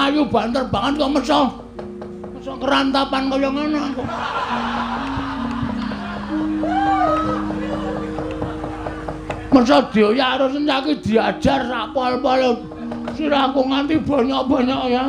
ayu banter banget kok meso kerantapan kaya ngono aku. Meso dioyak karo senjaki diajar sak pol-pol sirahku nganti banyak-banyak ya.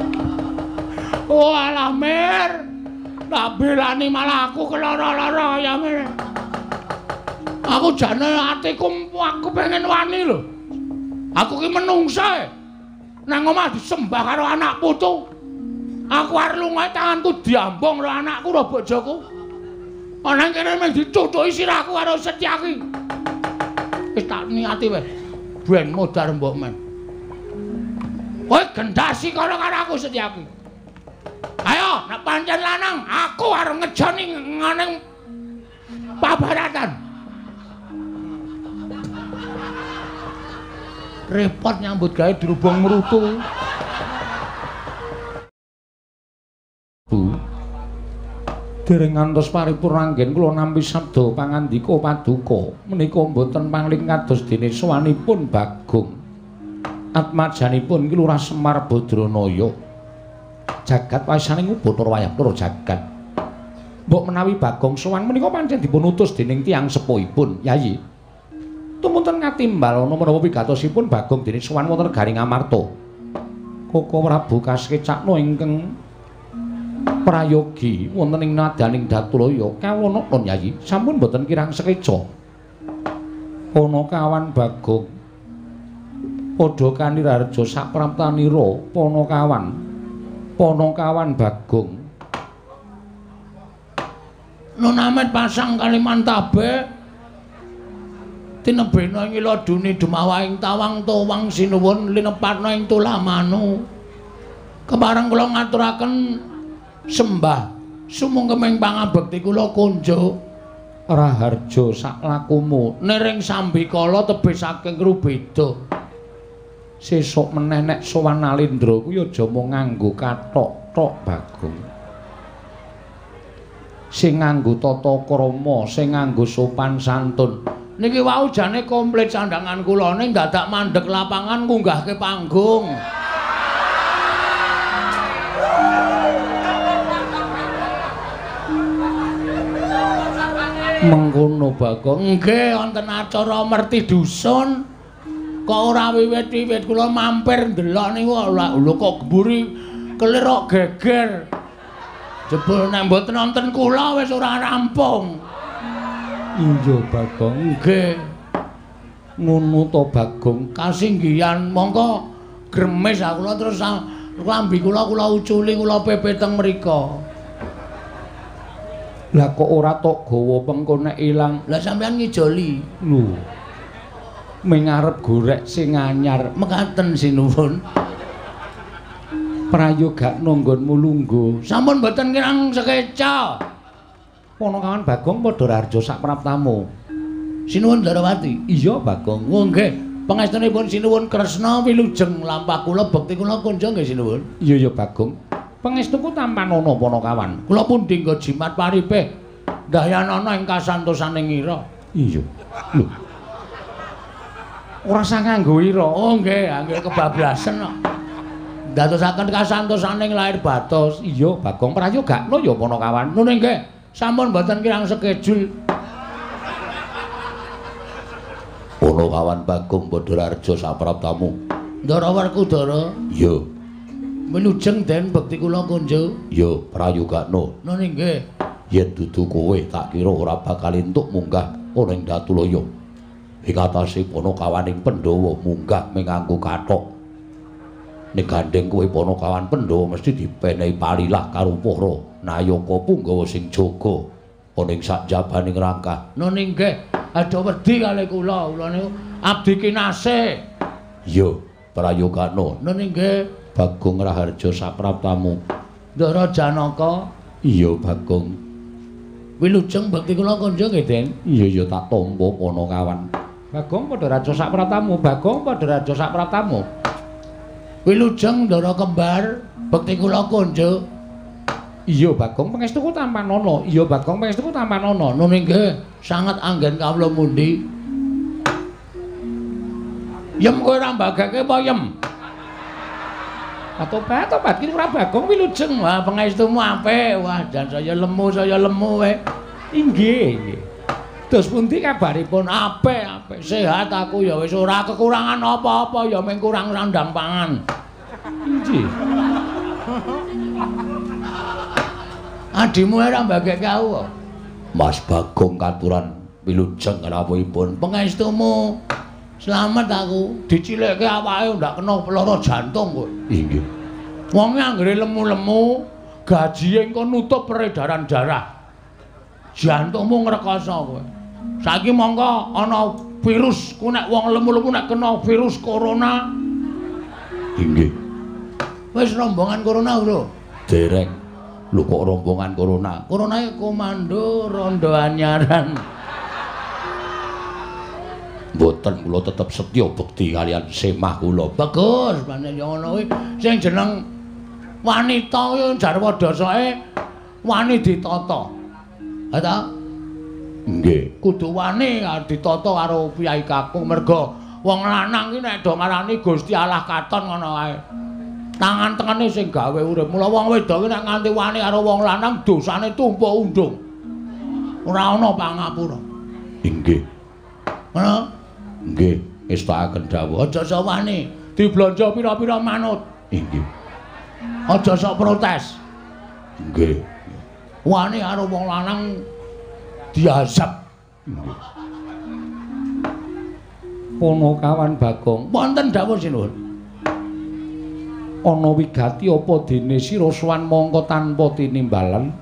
Oh alah Mir. Tak belani malah aku kelara-lara ya Mir. Aku jane atiku aku pengen wani lho. Aku ki menungsa. Nang omah disembah karo anak putu. Aku arep lunga tanganku diambung karo anakku karo bojoku. Ana kene mung dicucuki sirahku karo Setyaki. Wis tak niati wis. Ben modar mbok men. Kowe gendasi karo aku Setyaki. Ayo, nek pancen lanang, aku arep ngejoni ngene pabaratan. Repot nyambut gawe dirubung mrutu. Bu. Dereng ngantos paripurna anggen kula nampi sabda pangandika paduka menika mboten pangling kados dene sowanipun Bagong. Atmajanipun ki Lurah Semar Badranaya. Jagat wasaning Bathara Wayang Loro jagat. Mbok menawi Bagong sowan menika pancen dipun utus dening tiyang sepuhipun, Yayi. Tumunten ngatimbal ana menawa wigatosipun Bagong dene sowan wonten Garing Amarta. Koko Prabu Kasekecakna ingkang prayogi wonten ing nadaning Datulaya kawana non Yayi, sampun boten kirang sekeca. Ana kawan Bagong padha kanirarja sapraptanira Panakawan Bagong. Nun Amet pasang Kalimantabe tinebena ing iladune dumawahing tawang towang sinuwun linepatna ing tulamanu. Kepareng kula ngaturaken sembah sumungkeming pangabekti kula kunjuk raharja saklakumu nering sambikala tebih saking rubeda. Sesuk meneh nek sowan Nalendra kuwi aja mung nganggo kathok tok Bagong. Sing nganggo tata krama, sing nganggo sopan santun. Niki wau jane komplit sandangan kula ning dadak mandheg lapangan ngunggahke panggung. Mengkono Bagong. Nggih wonten acara merti dusun. Kok ora wiwit-wiwit kula mampir ndelok niku lho kok geburi kelir kok geger. Jebul nek mboten wonten kula wis ora rampung. Iya Bagong. Nggih. Ngono to Bagong. Kasinggihan mongko gremes kula terus lambi kula uculi kula pepet teng mrika. Lah kok ora tok gawa pengko nek ilang. Lah sampean ngijoli. Lho. Mengarep gorek sing anyar mekaten sinuwun. Prayoga nanggonmu lungguh. Sampun mboten kirang sekeca. Panakawan Bagong padha rarja sapraptamu. Sinuwun Darawati. Iya Bagong. Oh nggih. Pangestunipun sinuwun Kresna wilujeng lampah kula bekti kula kunjuk nggih sinuwun. Iya Bagong. Pangestuku tampan ana Panakawan. Kula pundi nggo jimat paripe ndahyanana ing kasantosaning ira. Iya. Lho. Ora sang nganggo ira. Oh nggih, nggih kebablasen kok. Dadosaken kasantosaning lair batos. Iya, Bagong prayogakna ya Panakawan. Nune nggih, sampun mboten kirang sekejul. Panakawan Bagong Badararja sapraptamu. Ndara Werkudara. Iya. Wilujeng den bekti kula kunjuk. Iya, prayogakna. Nune nggih. Yen dudu kowe tak kira ora bakal entuk munggah ana ing Datulaya. Ing atase Panakawaning Pandhawa munggah menganggo kathok. Nek gandeng kowe Panakawan Pandhawa mesti dipenehi palilah karo para nayaka Punggawa sing jaga ana ing sakjabaning rangkah. Nun nggih, aja wedi kalih kula niku abdi kinasih. Iya, prayogakna. Nun nggih, Bagong Raharja sapraptamu. Ndara Janaka. Iya, Bagong. Wilujeng bekti kula kunjuk nggih, Den. Iya tak tampa Panakawan. Bagong Padaraja sapraptamu, Bagong Padaraja sapraptamu. Wilujeng Ndara Kembar, bekti kula kunjuk. Iya Bagong pangestuku tampan ana. Iya Bagong pangestuku tampan ana. Nune nggih, sanget anggen kawula mundi. Yem kowe ora mbagake apa yem? Tobat ki ora Bagong wilujeng. Wah, pangestumu apik. Wah, jan saya lemu wae. Inggih. Dos pundi kabaripun? Apik. Sehat aku ya wis ora kekurangan apa-apa ya mung kurang sandang pangan. Inggih. Adimu ora mbageke aku. Mas Bagong katuran wilujeng rawuhipun. Pangestumu. Slamet aku. Dicilikke awake ndak kena lara jantung kok. Inggih. Wong anggere lemu-lemu, gajihe engko nutup peredaran darah. Jantungmu ngrekoso kowe. Saiki mongko ana virus, ku nek wong lemu-lemu nek kena virus corona. Inggih. Wis rombongan corona lho. Dereng. Lho kok rombongan corona? Coronae komando rondo anyaran. Mboten kula tetep setya bekti kalian semah kula. Bagus, panen yo ngono kuwi. Sing jeneng wanita yo jarwa dasake wani ditata. Ha ta? Nggih, kudu wani ditata karo Kyai Kakung merga wong lanang ki nek do marani Gusti Allah katon ngono wae. Tangan tengene sing gawe urip. Mula wong wedok ki nek nganti wani karo wong lanang dosane tumpuk undung. Ora ana pangapura. Inggih. Ngono? Nggih, estakaken dawuh. Aja sok wani, diblanja pira-pira manut. Inggih. Aja sok protes. Nggih. Wani karo wong lanang diazab. Nggih. Kono kawan Bagong. Wonten dawuh sinuwun. Ana wigati apa dene sira sowan mangka tanpa tinimbalan?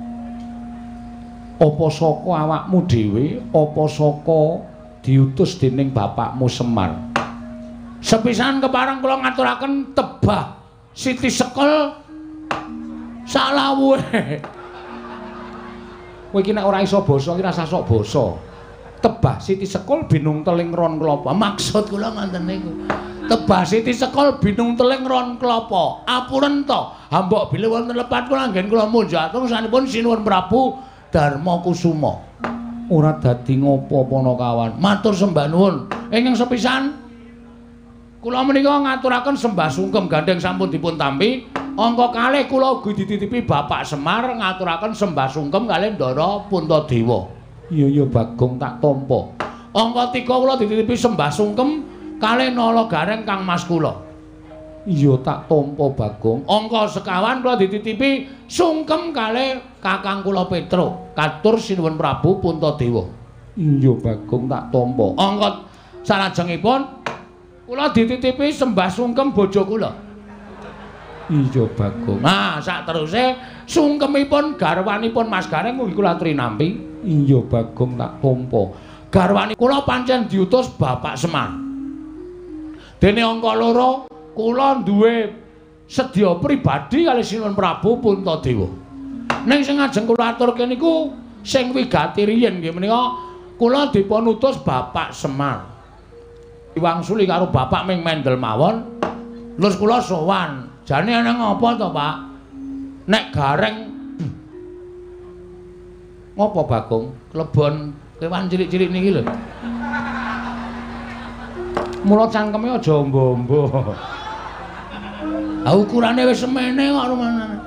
Apa saka awakmu dhewe, apa saka diutus dening bapakmu Semar? Sepisan kepareng kula ngaturaken tebah Siti Sekel salawuhe. Kowe iki nek ora iso basa iki rasa sok basa. Tebah Siti Sekel binung teling ron klapa. Maksud kula ngoten niku. Tebah Siti Sekel binung teling ron klapa. Apuren to. Hambok bilih wonten lepat kula anggen kula munjatung sanipun sinuwun Prabu Darma Kusuma. Ora dadi ngopo Panakawan. Matur sembah nuwun. Ingkang sepisan kula menika ngaturaken sembah sungkem gandeng sampun dipun tampi. Angka kalih kula ugi dititipi Bapak Semar ngaturaken sembah sungkem kalih Ndara Puntadewa. Iya Bagong tak tampa. Angka 3 kula dititipi sembah sungkem kalih Nala Gareng Kang Mas kula. Iya tak tampa Bagong. Angka sekawan kula dititipi sungkem kalih kakang kula Petro. Katur sinuwun Prabu Puntadewa. Iya Bagong tak tampa. Angka salajengipun kula dititipi sembah sungkem bojo kula. Iya Bagong. Nah, sak teruse sungkemipun garwanipun Mas Gareng mugi kula aturi nampi. Iya Bagong tak tampa. Garwani kula pancen diutus Bapak Semar. Dene angka 2 kula duwe sedya pribadi kali sinuwun Prabu Puntadewa. Ning sing ajeng kula aturke niku sing wigati riyin nggih menika kula dipun utus Bapak Semar. Diwangsuli karo Bapak Ming Mendel mawon. Terus kula sowan. Jane ana ngapa to, Pak? Nek Gareng ngopo Bagong? Klebon kewan cilik-cilik niki lho. Mula cangkeme aja ombo-ombo. Ukurane wis semene kok rumane.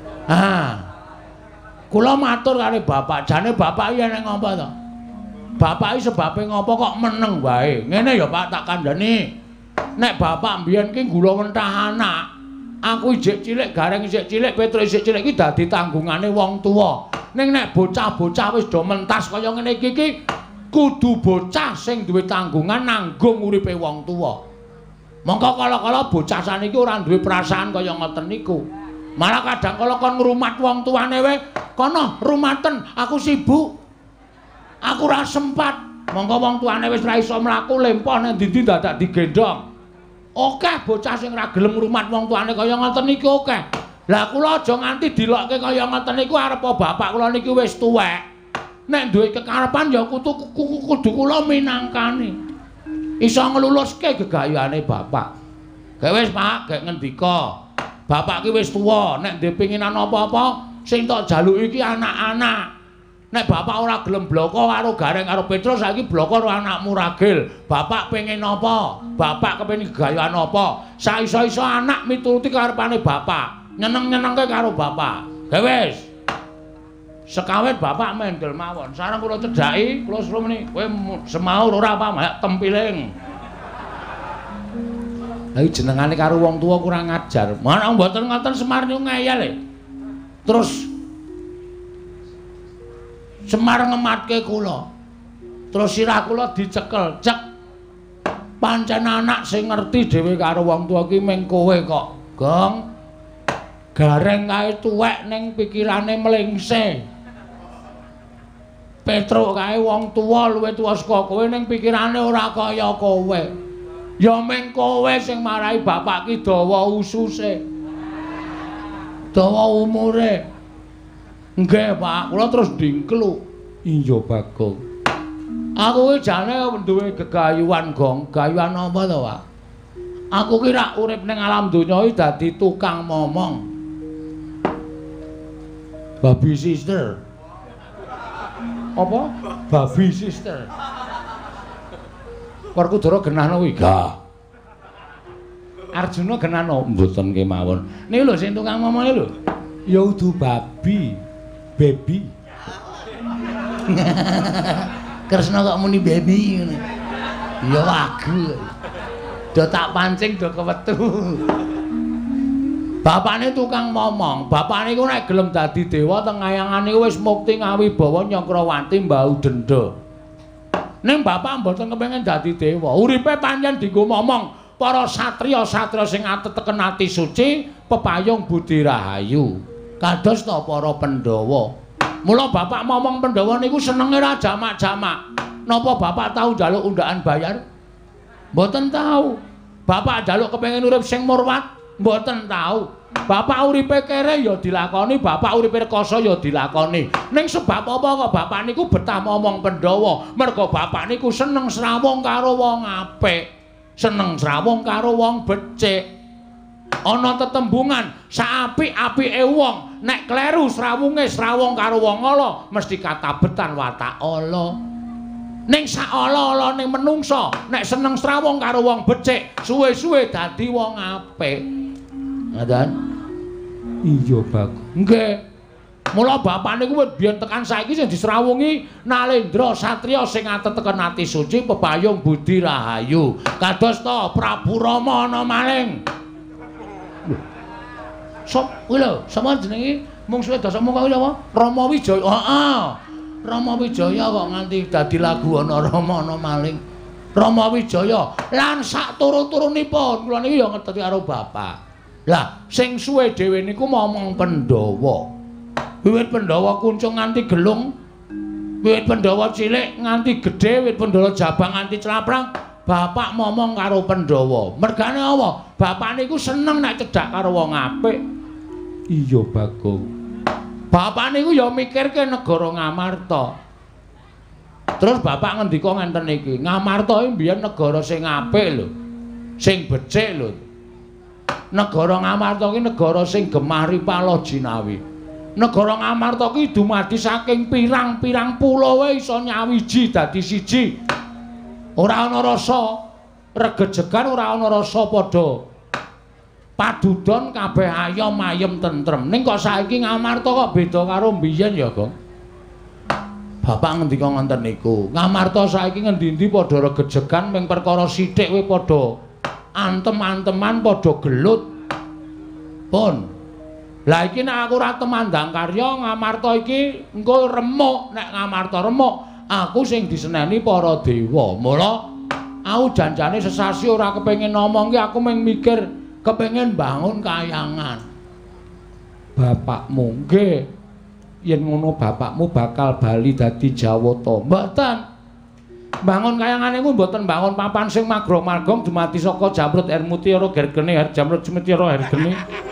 Kula matur karo bapak, jane bapak iki nek ngapa to? Bapak iki sebabe ngapa kok meneng wae. Ngene ya Pak tak kandhani. Nek bapak mbiyen ki gula mentah anak. Aku isih cilik, Gareng isih cilik, Petro isih cilik iki dadi tanggungane wong tuwa. Ning nek bocah-bocah wis do mentas kaya ngene iki kudu bocah sing duwe tanggungan nanggung uripe wong tuwa. Mongko kala-kala bocah saniki ora duwe perasaan kaya ngoten niku. Malah kadang kala kon ngrumat wong tuane wae, kono rumaten, aku sibuk. Aku ora sempat. Mongko wong tuane wis ora iso mlaku lempoh nang ndi-ndi dadak digendhong. Akeh bocah sing ora gelem ngrumat wong tuane kaya ngoten niki akeh. Lah kula aja nganti dilokke kaya ngoten niku arep bapak kula niki wis tuwek. Nek duwe kekarepan ya kudu kula minangkani. Iso ngluluske gegayane bapak. Gek wis Pak, gek ngendika. Bapak ki wis tuwa, nek ndek penginan apa-apa sing tok jaluki iki anak-anak. Nek bapak ora gelem bloko karo Gareng karo Petrus saiki bloko karo anakmu Ragil. Bapak pengen napa? Bapak kepengin gegayuhan apa? Saiso-iso anak mituruti karepane bapak. Nyeneng-nyenengke karo bapak. Wis. Sekawit bapak mendel mawon. Sareng kula cedhaki, kula suruh meni, kowe semaur ora apa mak tempiling. Lah jenengane karo wong tuwa kurang ajar. Mana mboten ngoten Semar niku ngeyel e. Terus Semar ngematke kula. Terus sirah kula dicekel, cek. Pancen anak sing ngerti dhewe karo wong tuwa ki mung kowe kok. Gong. Gareng kae tuwek ning pikirane mlengse. Petruk kae wong tuwa luwih tuwa saka kowe ning pikirane ora kaya kowe. Ya mung kowe sing marahi bapak ki dawa ususe. Dawa umure. Nggih, Pak, kula terus dingkluk. Iya, Bagong. Aku ki jane duwe gegayuhan, Gong. Gayuhan apa to, Pak? Aku ki rak urip ning alam donya iki dadi tukang momong. Baby sister. Apa? Baby sister. Werkudara genahno kuwi, Gah. Arjuna genahno mboten kemawon. Niki lho sing tukang momong lho. Ya udu babi. Baby. Kresna kok muni baby ngene. Ya wagu. Do tak pancing do kewetu. Bapakne tukang momong. Bapakne iku nek gelem dadi dewa teng ayangane wis mukti ngawibawa Nyakrawati mbau denda. Ning bapak mboten kepengin dadi dewa. Uripe pancen dienggo momong. Para satriya-satriya sing ateteken ati suci, pepayung budi rahayu. Kados ta para Pandhawa. Mula bapak momong Pandhawa niku senenge ra jamak-jamak. Napa bapak tahu njaluk undaan bayar? Mboten tahu. Bapak njaluk kepengin urip sing murwat? Mboten tahu. Bapak uripe kere ya dilakoni, bapak uripe rekoso ya dilakoni. Ning sebab apa kok bapak niku betah momong Pandhawa? Merga bapak niku seneng srawung karo wong apik. Seneng srawung karo wong becik. Ana tetembungan saapik-apike wong nek kleru srawunge srawung karo wong ala mesti katabetan watak ala. Ning sak ala-alane menungsa nek seneng srawung karo wong becik suwe-suwe dadi wong apik. Ngoten? Iya, Bagus. Nggih. Mula bapak niku biyen tekan saiki sing disrawungi Nalendra satriya sing ateteken ati suci pepayung budi rahayu. Kados ta Prabu Rama ana maling. Sop kuwi lho, sapa jenenge mungsuhe Dasamuka kuwi sapa? Rama Wijaya. Heeh. Rama Wijaya kok nganti dadi lagu ana Rama ana maling. Rama Wijaya lan sak turun-turunipun kula niki ya ngerti karo bapak. Lah, sing suwe dhewe niku momong Pandhawa. Wiwit Pandhawa kuncung nganti gelung. Wiwit Pandhawa cilik nganti gedhe, wiwit Pandhawa jabang nganti celaprang. Bapak momong karo Pandhawa. Mergane apa? Bapak niku seneng nek cedhak karo wong apik. Iya, Bagong. Bapak niku ya mikirke negara Ngamarta. Terus bapak ngendika ngenten iki, Ngamarta iki mbiyen negara sing apik lho. Sing becik lho. Negara Ngamarta iki negara sing gemari palojinawi. Negara Ngamarta iki dumadi saking pirang-pirang pulau iso nyawiji dadi siji. Ora ana rasa regejegan, ora ana rasa padha padudon kabeh ayom ayem tentrem. Ning kok saiki Ngamarta kok beda karo mbiyen ya, Gong? Bapak ngendika ngoten niku. Ngamarta saiki ngendi-endi padha regejegan ming perkara sithik kowe padha antem-anteman padha gelut. Pun. Lah iki nek aku ora temandang karya Ngamarta iki engko remuk, nek Ngamarta remuk aku sing diseneni para dewa. Mula aku janjane sesasi ora kepengin ngomong ki aku mung mikir kepengin bangun kayangan. Bapakmu nggih. Yen ngono bapakmu bakal bali dadi Jawata. Mboten. Bangun kayangane ku mboten bangun papan sing magrong-margong dumati saka Jamrut Hermutiara Gergene Jamrut Cemetiara Hergene.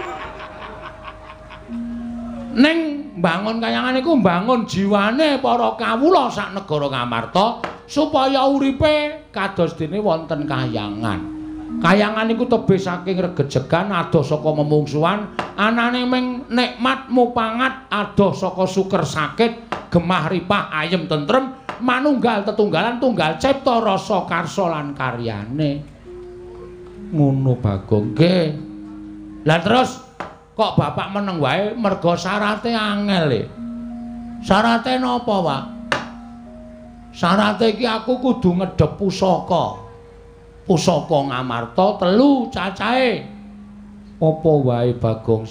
Ning bangun kayangan iku bangun jiwane para kawula sak negara Ngamarta supaya uripe kados dene wonten kayangan. Kayangan iku tebih saking regejegan adoh saka memungsuhan, anane ming nikmat mupangat adoh saka suker sakit, gemah ripah ayem tentrem manunggal tetunggalan tunggal cipta rasa karsa lan karyane. Ngono Bagong. Nggih. Lah terus kok bapak meneng wae merga syarate angel e. Syarate napa, Pak? Syarate iki aku kudu ngedhep pusaka. Pusaka Ngamarta 3 cacahe. Apa wae Bagong?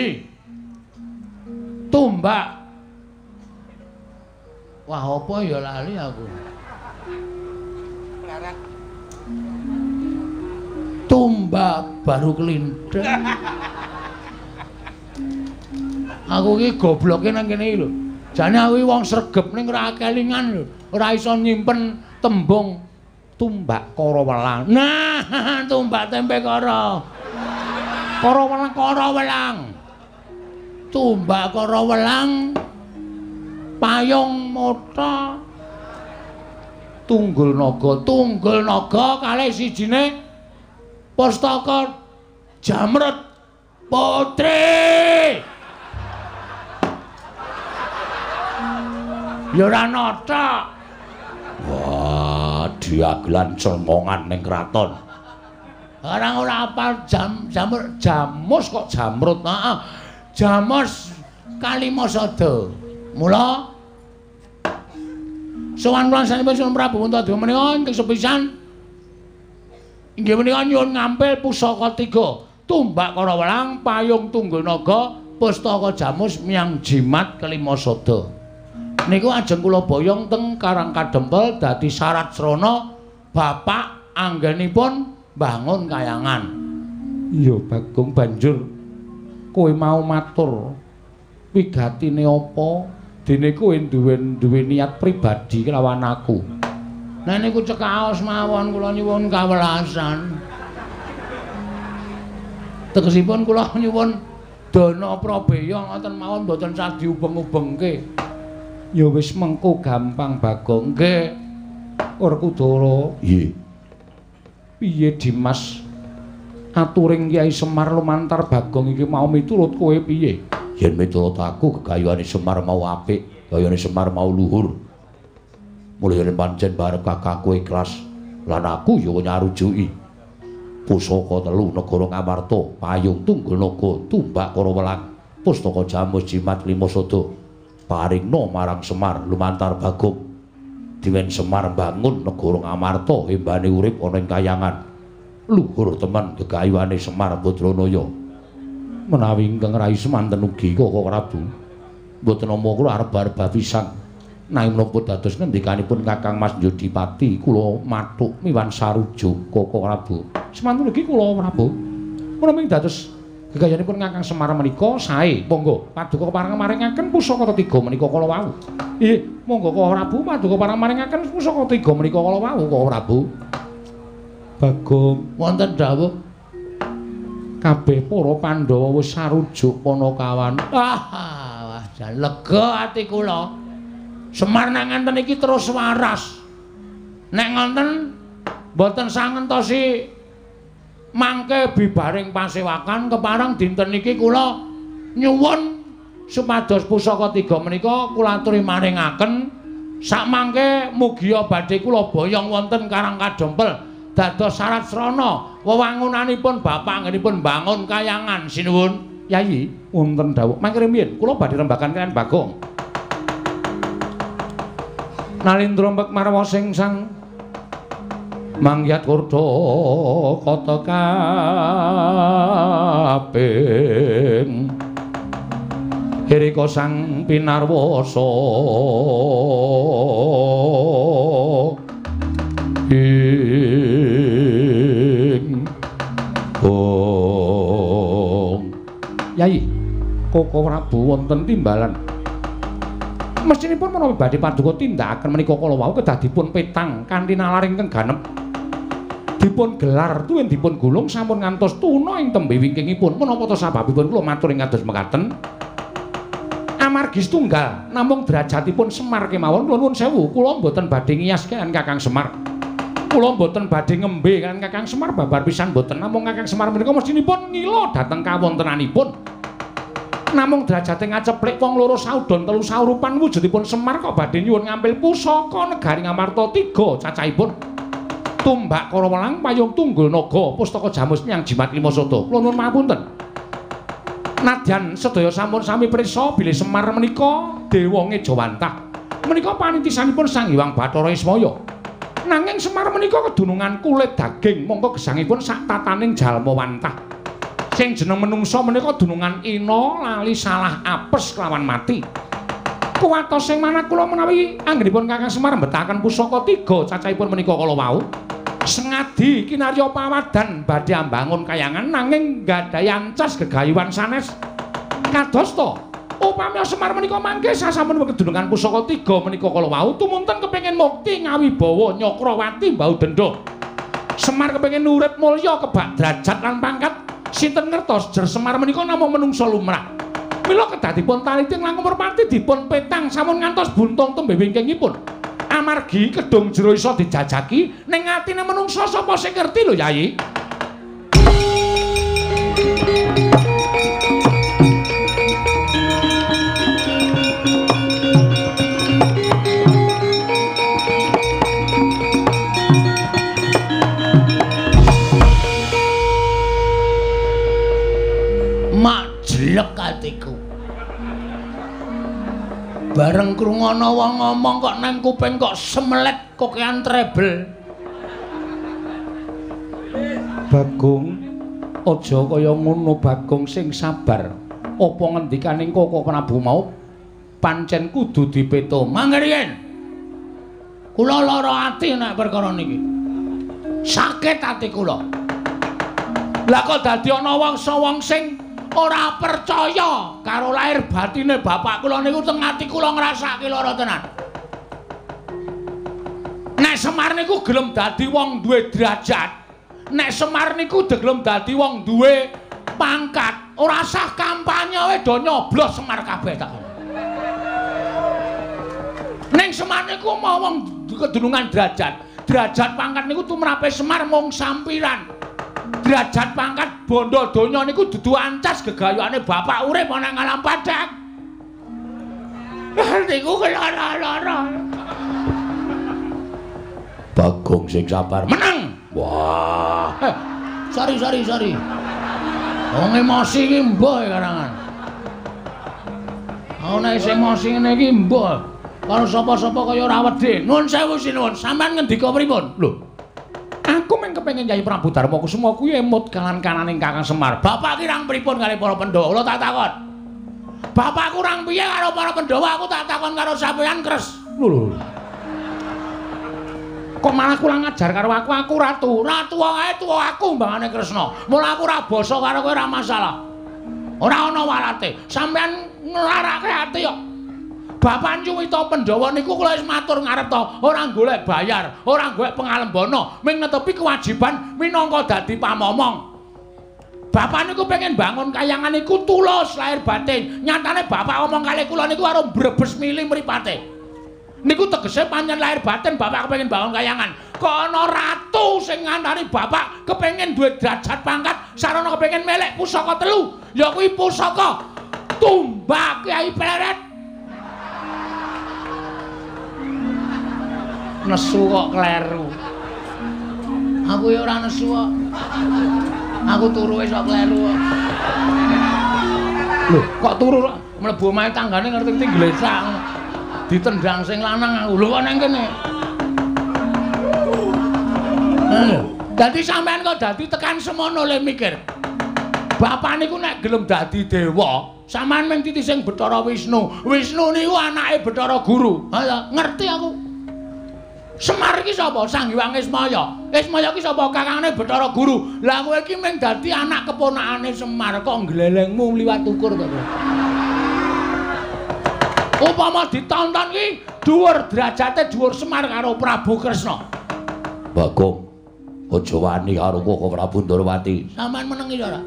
1. Tumbak. Wah, apa ya lali aku. Tumbak baru kelindeng. Aku iki gobloke nang kene iki lho. Jane aku iki wong sregep ning ora kelingan lho. Ora iso nyimpen tembung tumbak kara welang. Nah, tumbak tempe kara. Kara welang, kara welang. Tumbak kara welang. Payung mota. Tunggul naga kalih sijine Pustaka Jamrut Putri. Ya ora nata. Wah, diagelan cemongan ning kraton. Orang ora apal jamus kok Jamrut. Heeh. Jamus Kalimasada. Mula sowan kula sanipun Prabu Puntadewa menika ingkang sepisan inggih menika nyuwun ngampil pusaka 3, tumbak kara welang, payung tunggul naga, pustaka jamus miyang jimat Kalimasada. Niku ajeng kula boyong teng Karang Kadempel dadi syarat srana bapak anggenipun bangun kayangan. Iya Bagong, banjur kowe mau matur wigatine apa? Dene kowe duwe niat pribadi kelawan aku. Nah niku cekaos mawon kula nyuwun kawelasan. Tegesipun kula nyuwun dana prabeya ngoten mawon mboten sadi ubeng-ubengke. Ya wis mengko gampang Bagong. Nggih. Werkudara. Nggih. Piye Dimas? Aturing Kyai Semar lumantar Bagong iki mau miturut kowe piye? Yen miturut aku gegayuhane Semar mau apik, gayane Semar mau luhur. Mulane pancen barep kakangku ikhlas lan aku ya nyarujuki. Pusaka 3 negara Ngamarta, payung tunggul naga, tumbak kara welang, pustaka jamus jimat Kalimasada. Paringna marang Semar lumantar Bagong. Diwen Semar bangun negara Ngamarta embane urip ana ing kayangan. Luhur temen gegayuhane Semar Badranaya. Menawi ingkang rai semanten ugi Koko Prabu mboten nampa kula arep-arep pisan nanging menapa dados ngendikanipun Kakang Mas Yodipati kula mathuk miwan sarujuk Koko Prabu semanten ugi kula Prabu menawi dados gegayanipun Kakang Semar menika sae monggo paduka pareng-maringaken pusaka 3 menika kala wau nggih monggo Koko Prabu paduka pareng-maringaken pusaka 3 menika kala wau Koko Prabu Bagong wonten dawuh kabeh para Pandhawa wis sarujuk Panakawan. Wah, jan lega ati kula. Semar nek ngenten iki terus waras. Nek ngonten mboten sangentosi mangke bibaring pasewakan kepareng dinten iki kula nyuwun supados pusaka 3 menika kula aturi maringaken sakmangke mugia badhe kula boyong wonten Karang Kadempel. Dados syarat srana wewangunanipun bapak anggenipun bangun kayangan sinuwun Yayi wonten dawuh mangke riyen kula badhe rembakan kaliyan Bagong Nalindra mbek marwa sing sang mangyat kurda kata kaping Hirika sang pinarwasa Yai, Koko Prabu wonten timbalan. Mestinipun menawi badhe paduka tindakaken menika kala wau kedah dipun petang kanthi nalaring ingkang ganep. Dipun gelar tuwin dipun gulung sampun ngantos tuna ing tembe wingkingipun. Menapa ta sababipun kula matur ing kados mekaten? Amargi setunggal namung derajatipun Semar kemawon kula nuwun sewu, kula mboten badhe ngiyas kan Kakang Semar. Kula mboten badhe ngembe kan Kakang Semar babar pisan mboten namung Kakang Semar menika mestinipun ngila dhateng kawontenanipun. Namung derajate ngaceplik wong loro saudon telu saurupan wujudipun Semar kok badhe nyuwun ngambil pusaka negari Ngamarta 3 cacahipun. Tumbak Karawelang payung tunggul naga pustaka jamus nyang jimat lima soto. Kula nuwun pamunten. Nadyan sedaya sampun sami prisa bilih Semar menika dewa Ngejawantah. Menika panintisanipun Sang Hyang Bathara Ismaya. Nanging Semar menika kedunungan kulit daging mongko gesangipun sak tataning jalma wantah. Sing jeneng menungsa menika dunungan ina lali salah apes kelawan mati. Kuwatos sing manah kula menawi anggenipun Kakang Semar mbetahaken pusaka 3 cacahipun menika kala wau. Sengadi kinarya pawadan badhe ambangun kayangan nanging gadhahi ancas gegayuhan sanes. Kadosta upami Semar menika mangke sasampun kedunungan pusaka 3 menika kala wau tumunten kepengin mukti ngawibawa Nyakrawati Mbau Denda. Semar kepengin urip mulya kebak derajat lan pangkat. Sinten ngertos jer Semar menika namung menungsa lumrah. Mila kedadipun taliti langkung merpati dipun petang sampun ngantos buntung tembe wingkingipun. Amargi kedung jero iso dijajaki ning atine menungsa sapa sing ngerti lho Yayi. Jelek atiku. Bareng krungono wong ngomong kok nang kuping kok semelet kokean trebel. Bagong, aja kaya ngono Bagong sing sabar. Apa ngendikaning Koko Prabu mau pancen kudu dipeto. Mangke riyen. Kula lara ati nek perkara niki. Sakit ati kula. Lah kok dadi ana wong sing ora percaya karo lahir batine bapak kula niku teng ati kula ngrasake lara tenan. Nek Semar niku gelem dadi wong duwe derajat, nek Semar niku gelem dadi wong duwe pangkat, ora sah kampanye wae do nyoblos Semar kabeh tak. Ning Semar niku mau wong kedunungan derajat, derajat pangkat niku tumrape Semar mung sampiran. Derajat pangkat bondo donya niku dudu ancas gegayuane bapak urip ana ngalam padang. Niku kelara-lara. Bagong sing sabar menang. Wah. Sari. Wong emosi iki mbah karangan. Ana sing emosi ngene iki mbah. Karo sapa-sapa kaya ora wedi. Nuwun sewu sinuwun, sampean ngendika pripun? Lho. Aku mung kepengin Yai Prabu Darma Kusuma kuwi emut kanan-kananing Kakang Semar. Bapak kirang pripun kali para Pandhawa? Kula tak takon. Bapak kurang piye karo para Pandhawa? Aku tak takon karo sampeyan kres. Lho. Kok malah kurang ajar karo aku? Aku ratu. Ratu wae tuwa aku mbangane Kresna. Mula aku ora basa karo kowe ora masalah. Ora ana walate. Sampeyan nglarake ati kok. Bapak Nyuwita Pandhawa niku kula wis matur ngarep to, ora golek bayar, ora golek pangalembana, ming netepi kewajiban minangka dadi pamomong. Bapak niku pengen bangun kayangan niku tulus lahir batin. Nyatane bapak ngomong kali kula niku karo brebes mili mripate. Niku tegese pancen lahir batin bapak kepengin bangun kayangan. Kok ana ratu sing ngandani bapak kepengin duwe derajat pangkat, sarana kepengin melek pusaka 3, ya kuwi pusaka Tumbak Kyai Pleret. Nesu kok kleru. Aku ya ora nesu kok. Aku turu wis kok kleru kok. Lho, kok turu mlebu omahe tanggane ngerti-ngerti glesang. Ditendang sing lanang aku. Lho kok nang kene. Dadi sampean kok dadi tekan semono le mikir. Bapak niku nek gelem dadi dewa, sampean mung titi sing Bathara Wisnu. Wisnu niku anake Bathara Guru. Ha ngerti aku. Semar iki sapa? Sang Hyang Ismaya. Ismaya iki sapa? Kakangane Bathara Guru. Lah kowe iki mung dadi anak keponakane Semar kok glelengmu liwat ukur to. Upama ditonton iki dhuwur derajate dhuwur Semar karo Prabu Kresna. Bagong, aja wani karo Koko Prabu Ndorowati. Sampeyan menengi ora?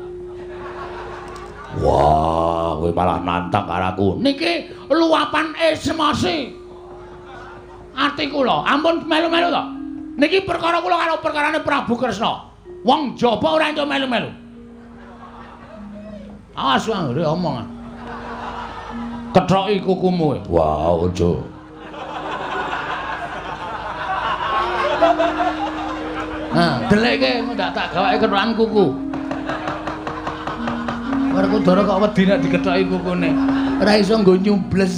Wah, kowe malah nantang karo aku. Niki luapan emosi. Ati kula, ampun melu-melu to. Niki perkara kula karo perkarane Prabu Kresna. Wong jaba ora entuk melu-melu. Awas wae omong. Kethoki kukumu. Wah, aja. Nah, delekke ndak tak gawake kethokan kuku. Werkudara kok wedi nek dikethoki kukune. Ora iso nggo nyubles.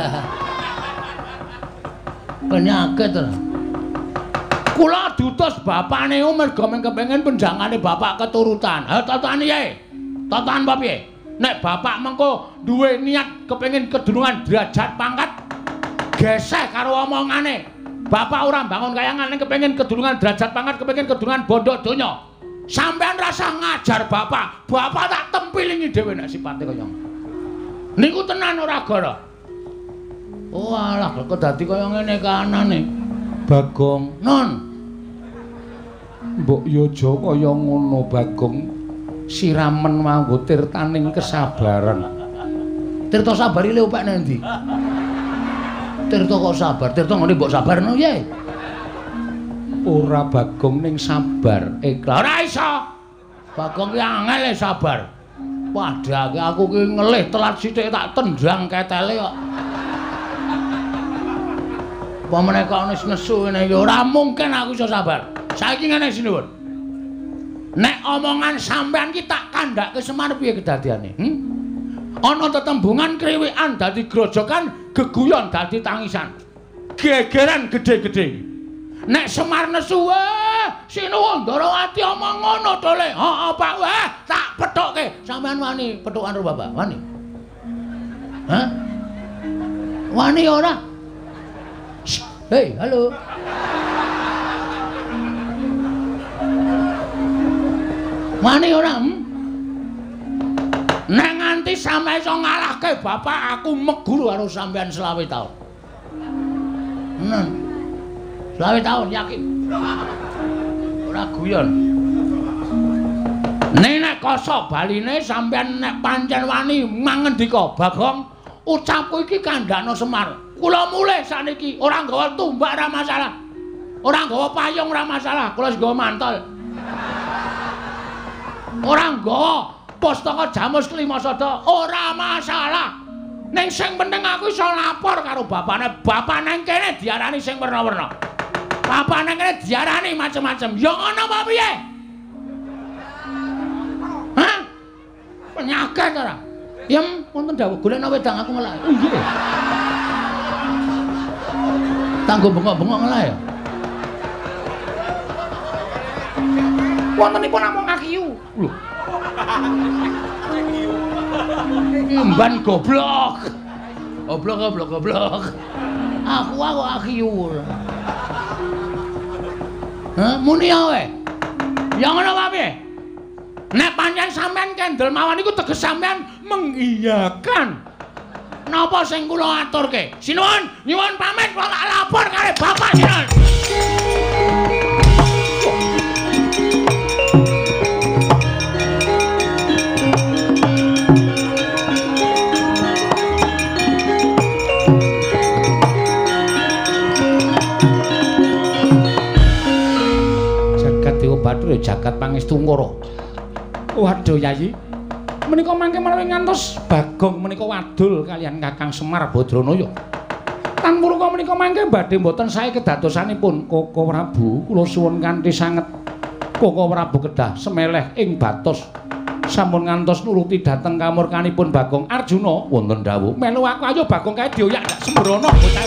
Penyakit. Kula diutus bapakne merga men kepengin penjangane bapak keturutan. Ha tatahan yae. Tatahan apa piye? Nek bapak mengko duwe niat kepengin kedunungan derajat pangkat geseh karo omongane. Bapak ora bangun kayangan ning kepengin kedunungan derajat pangkat kepengin kedunungan bondo donya. Sampeyan rasa ngajar bapak. Bapak tak tempilingi dhewe nek sipate kaya ngono. Niku tenan ora gara. Oh alah kok dadi kaya ngene kanane. Bagong, non. Mbok yo aja kaya ngono, Bagong. Siramen manggo tirtaning kesabaran. Tirta sabar iki opek nang ndi? Tirta kok sabar? Tirta ngene mbok sabarno ye. Ora Bagong ning sabar, ikhlas. Ora iso. Bagong ki angel sabar. Padahal aku ki ngelih telat sithik tak tendang ketele kok. Apa meneh kok wis nesu ngene iki ora mungkin aku iso sabar. Saiki ngene sinuwun. Nek omongan sampean ki tak kandhake Semar piye kedadiane? Ana tetembungan kriwikan dadi grojokan, geguyon dadi tangisan. Gegeran gedhe-gedhe. Nek Semar nesu sinuwun Ndarawati omong ngono to Le. Heeh Pak, tak pethokke. Sampean wani pethokan karo Bapak? Wani? Hah? Wani ora? Hei, halo. Wani ora? Nek nganti sampe iso ngalahke bapak aku meguru karo sampean 20 taun. Tenan. 20 taun yakin. Ora guyon. Nek koso baline sampean nek pancen wani mangendika, Bagong, ucapku iki kandhakno Semar. Kula mulih saniki ora nggawa tumbak ora masalah. Ora nggawa payung ora masalah, kula nggawa mantol. Ora nggawa pustaka Jamus Klimasada ora masalah. Ning sing penting aku iso lapor karo bapane. Bapak nang kene diarani sing werna-werna. Bapak nang kene diarani macem-macem. Ya ngono apa piye? Hah? Penyakit ora? Yem wonten dawuh golekno wedang aku ngelak. Oh nggih. Tanggo bengok-bengok ngelak ya. Wontenipun namung kakiyu. Lho. Mban goblok. Goblok. Aku akiyu. Hah, muni ae. Ya ngono wae. Nek pancen sampean kendel mawon iku teges sampean mengiyakan. Napa sing kula aturke? Sinuwun, nyuwun pamit kula lapor kare Bapak sinuwun. Jagat Dewa Bathara jagat pangestu ngoro. Waduh Yayi. Menika mangke menawi ngantos Bagong menika wadul kalian Kakang Semar Badranaya. Tan murka menika mangke badhe mboten sae kedadosanipun Koko Prabu. Kula suwun kanthi sanget Koko Prabu kedah semeleh ing batos. Sampun ngantos nuruti dhateng kamurkanipun Bagong Arjuna wonten dawuh. Melu aku ayo Bagong kae dioyak dak sembrono bocah.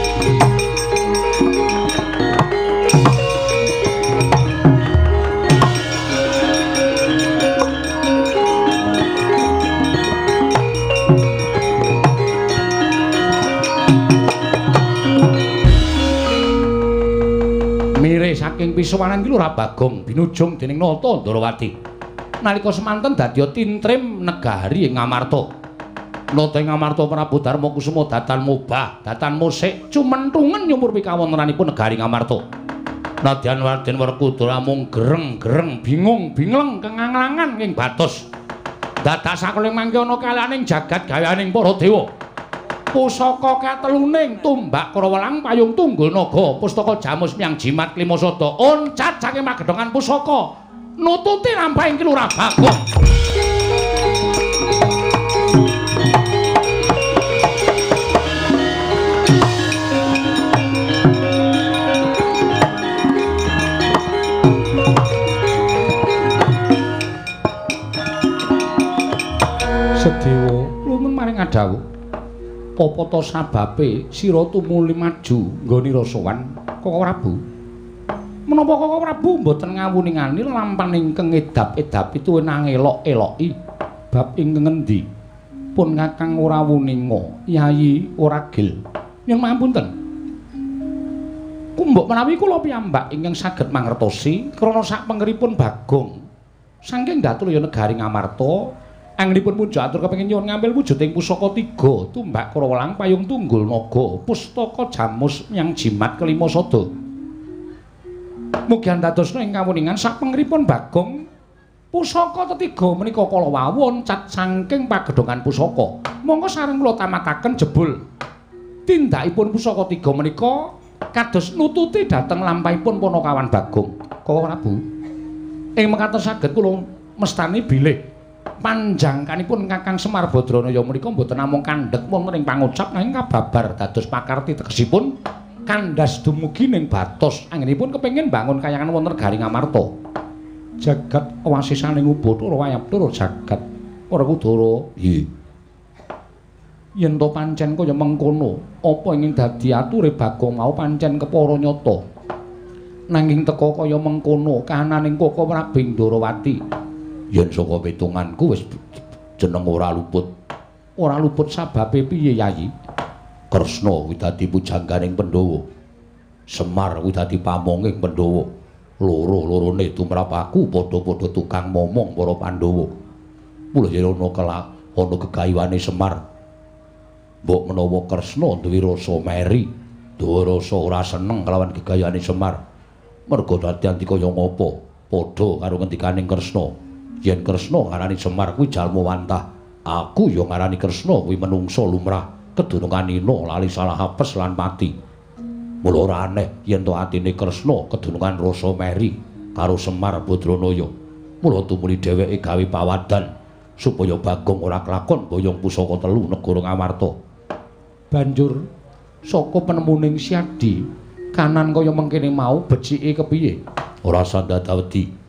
Saking pisuwanan iki lho Bagong binujung dening Nata Ndarawati. Nalika semanten dadya tintrim negari ing Ngamarta. Nata ing Ngamarta Prabu Darma Kusuma datan mubah, datan musik cumenthungen nyumur pikawontenanipun negari Ngamarta. Nadyan Raden Werkudara mung gereng-gereng bingung-bingleng kenganglangan ing batos. Dadak sakeling mangke ana kalaning jagat gaweaning para dewa. Pusaka kateluning tumbak Krawelang payung tunggul naga pustaka Jamus Miang Jimat Klimasada oncat saking magedhongan pusaka nututi lampahing Kilurah Bagong. nuwun maring adawuh. Apa ta sababe sira tumuli maju nggone sowan Koko Prabu? Menapa Koko Prabu mboten ngawuni-ngani lampan ingkang edap-edap itu nang elok-eloki bab ingkang ngendi pun Kakang ora wuninga Yayi ora gil. Nyun pangapunten. Kumbok menawi kula piyambak ingkang saged mangertosi krana sapengeripun Bagong saking datulya negari Ngamarta anggenipun muja atur kepengin nyuwun ngambil wujuding pusaka 3 tumbak Karawelang payung tunggul naga pustaka jamus yang jimat kelima sada. Mugi andadosna ing kawuningan sapengeripun Bagong pusaka ketiga menika kala wawon cat saking pagedhongan pusaka. Monggo sareng kula tamataken jebul tindakipun pusaka 3 menika kados nututi dhateng lampahipun Panakawan Bagong. Koko Prabu ing mekaten saged kula mestani bilih panjangkanipun Kakang Semar Badranaya menika mboten namung kandhek wonten ing pangucap nanging kababar dados pakarti tegesipun kandhas dumugi ning batos anggenipun kepengin bangun kayangan wonten Garing Amarta. Jagat wasisaning Ubathara wayaptura jagat ora kudara. Nggih. Yen to pancen kaya mengkono, apa ingin dadi ature Bagong mau pancen kepara nyata. Nanging teka kaya mengkono kahananing Koko Prabu Ndarawati. Yen saka pitunganku wis jeneng ora luput. Ora luput sababe piye Yayi? Kresna kuwi dadi pujangganing Pandhawa. Semar kuwi dadi pamonging Pandhawa. Loro-lorone tumrap aku padha-padha tukang momong para Pandhawa. Mula yen ana gegayuhane Semar. Mbok menawa Kresna duwe rasa meri, duwe rasa ora seneng kelawan gegayuhane Semar. Merga dadi kaya ngopo? Padha karo ngendikaning Kresna. Yen Kresna ngarani Semar kuwi jalma wantah, aku ya ngarani Kresna kuwi menungsa lumrah, kedunungan ina lali salah apes lan mati. Mula ora aneh yen to atine Kresna kedunungan rasa meri karo Semar Badranaya. Mula tumuli dheweke gawe pawadan supaya Bagong ora kelakon boyong pusaka 3 negara Ngamarta. Banjur saka penemuning Siadi kanan kaya mengkene mau becike kepiye? Ora sandadawedi.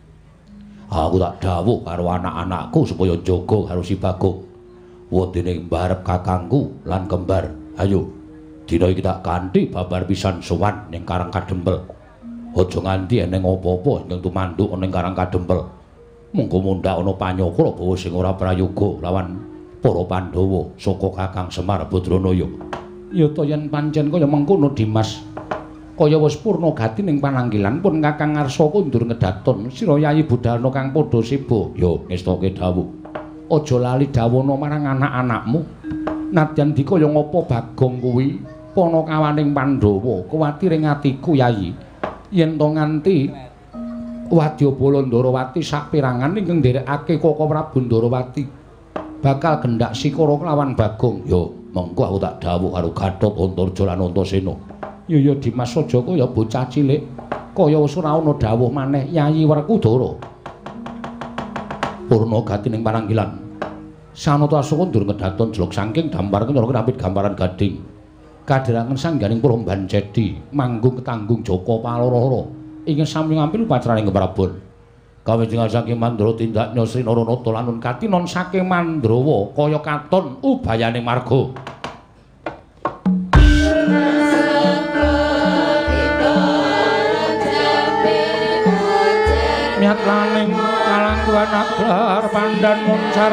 Aku tak dawuh karo anak-anakku supaya jaga karo si Bagong. Wondene mbarep kakangku lan kembar. Ayo, dina iki tak kanthi babar pisan sowan ning Karang Kadempel. Aja nganti eneng apa-apa ingkang tumanduk ning Karang Kadempel. Mengko mundhak ana panyokra bawa sing ora prayoga lawan para Pandhawa saka Kakang Semar Badranaya. Ya to yen pancen kaya mengkono Dimas. Kaya wis purna gati ning pananggilan pun Kakang ngarsa kundur ngedaton sira Yayi Budalna kang padha siba. Ya ngestoke dawuh. Aja lali dawana marang anak-anakmu. Nadyan dikaya ngapa Bagong kuwi panakawaning Pandhawa, kuwatir ing atiku Yayi. Yen to nganti Wadyabala Ndarawati saperangan ingkang nderekake Koko Prabu Ndarawati bakal gendak sikara kelawan Bagong. Ya mengko aku tak dawuh karo Gatot Antarja lan Antasena. Ya Dimas aja kaya bocah cilik, kaya wis ora ana dawuh maneh Yayi Werkudara. Purna gati ning pananggilan. Sanata Asawa ndur ngedaton jeluk saking dampar kenyara kerampit gambaran gading. Kadherangan sangganing Pramban Cedi, manggung ketanggung Jaka Paloro ingin sami ngampil upacarane ngeprabon. Kawijinan saking Mandra tindak Nyosri Naranata lan nun katinon saking Mandrawa kaya katon ubayane marga. Miat laning kalangkuhan aglar pandan muncar.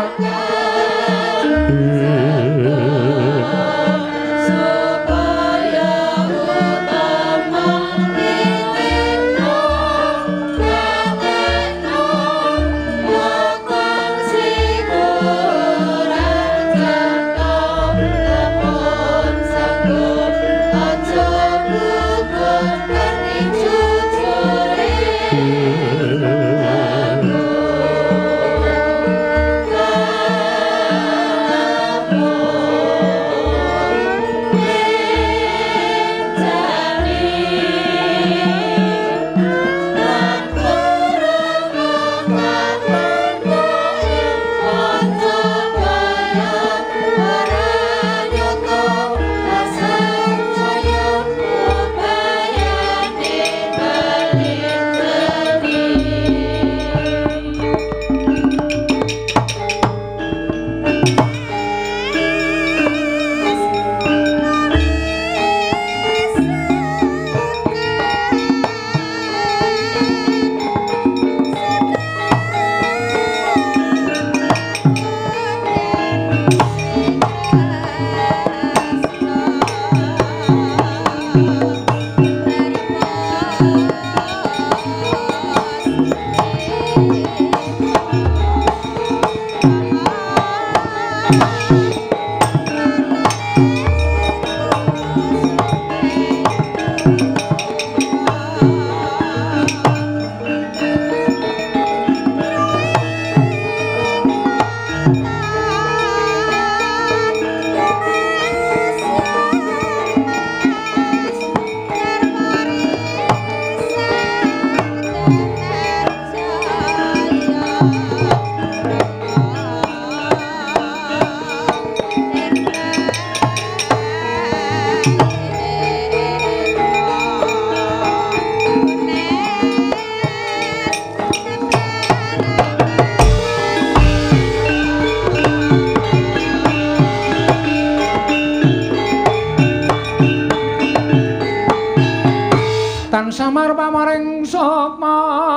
samar pamaring sukma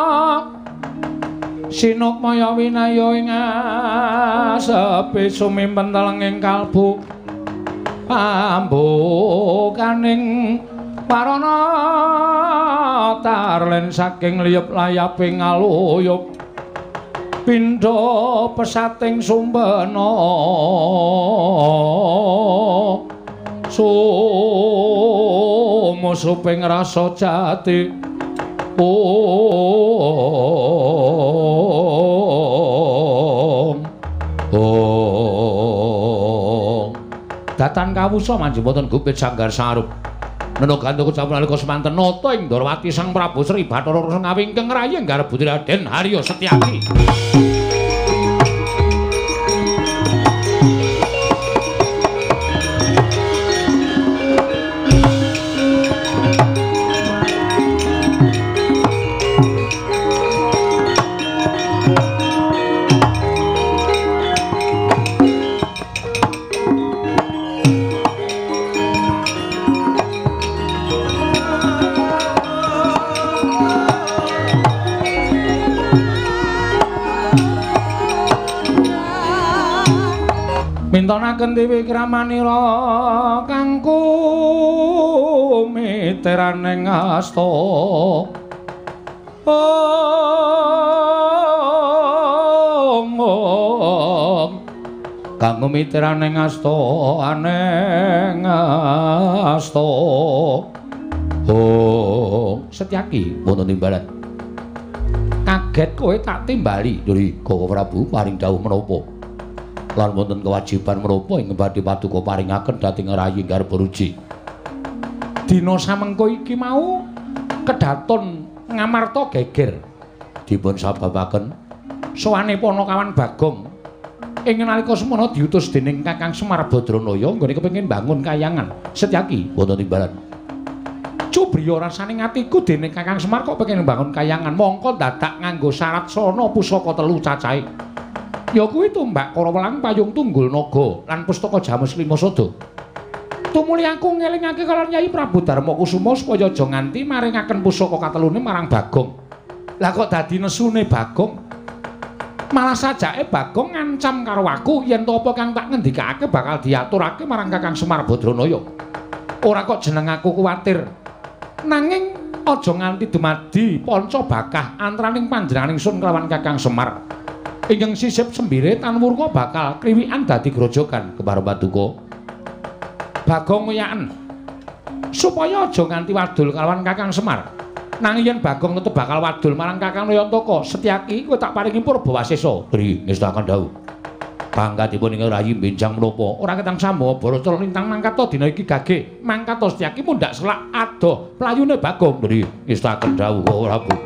sinukmaya winaya ing asepi sumimpen telenging kalbu pambukaning warana tarlen saking liyep layaping aluyup pindha pesating sumbana sumusuping rasa jati datan kawusa manjing gupit sanggar sarup nenogan tuku campur nalika semanten nata ing Ndarawati Sang Prabu Sri Bathara Rasa ngawingkeng rayi nggarap Putri Raden Harya Setyaki. Mintonaken dewi kramanira kang kumitiraning asta kang kumitiraning asta aneng asta Setyaki wonten timbalan kaget kowe tak timbali Nduri Koko Prabu paring dawuh menapa lan wonten kewajiban menapa ing badhe paduka paringaken dhateng rayi garba ruji. Dina samengko iki mau kedaton Ngamarta geger dipun sababaken sowane Panakawan Bagong ing nalika semana diutus dening Kakang Semar Badranaya nggone kepengin bangun kayangan. Setyaki wonten timbalan. Cubriya rasane atiku dening Kakang Semar kok pengin bangun kayangan mongko dadak nganggo syarat sono pusaka telu cacahe. Ya kuwi tumbak Karawelang Payung Tunggul Naga lan pustaka Jamus Lima Sada. Tumuli aku ngelingake kaliyan Nyai Prabu Darma Kusuma supaya aja nganti maringaken pusaka katelune marang Bagong. Lah kok dadi nesune Bagong? Malah sajake Bagong ngancam karo aku yen to apa kang tak ngendikake bakal diaturake marang Kakang Semar Badranaya. Ora kok jeneng aku kuwatir. Nanging aja nganti dumadi panca bakah antaraning panjenenganing sun kelawan Kakang Semar. Ingkang sisip sembire tan murka bakal kriwikan dadi grojogan keparo paduka. Bagong ngoyaken supaya aja nganti wadul kalawan Kakang Semar. Nanging yen Bagong tetep bakal wadul marang Kakang Nayantaka, Setyaki kowe tak paringi Purbawasesa. Dri ngestaken dawuh. Pangkatipun ing rayi benjang menapa ora ketang sambung Baracara lintang mangkata dina iki gage. Mangkata Setyaki mundhak selak adoh playune Bagong. Dri ngestaken dawuh Prabu.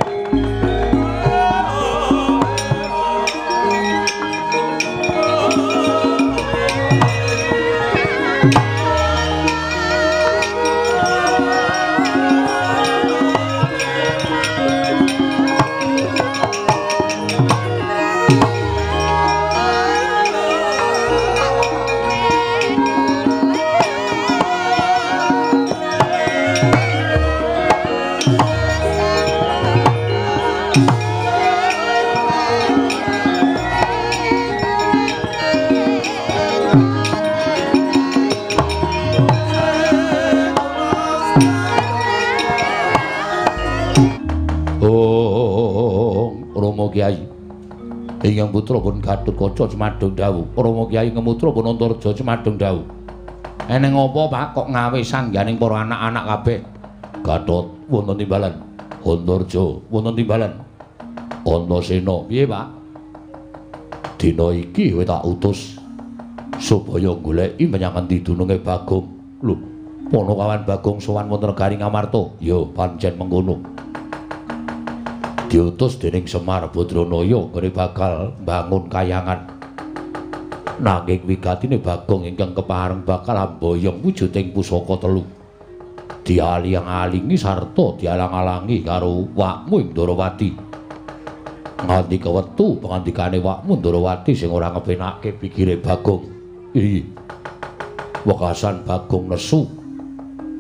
Kyai ingkang putra pun Gatotkaca Cemadung dawuh Rama Kyai ngemutra pun Antareja Cemadung dawuh eneng apa Pak kok ngawe sangganing para anak-anak kabeh Gatot wonten timbalan Antareja wonten timbalan Antasena piye Pak dina iki kowe tak utus supaya goleki menyang endi dununge Bagong lho Panakawan Bagong sowan wonten negari Ngamarta ya pancen mengkono diutus dening Semar Badranaya ngene bakal bangun kayangan. Nanging wigatine Bagong ingkang kepareng bakal amboyong wujuding pusaka telu. Dialing-alingi sarta dialang-alangi karo wakmu ing Ndarawati. Nganti kewetu pangandikane wakmu Ndarawati sing ora ngepenake pikire Bagong. Wekasan Bagong nesu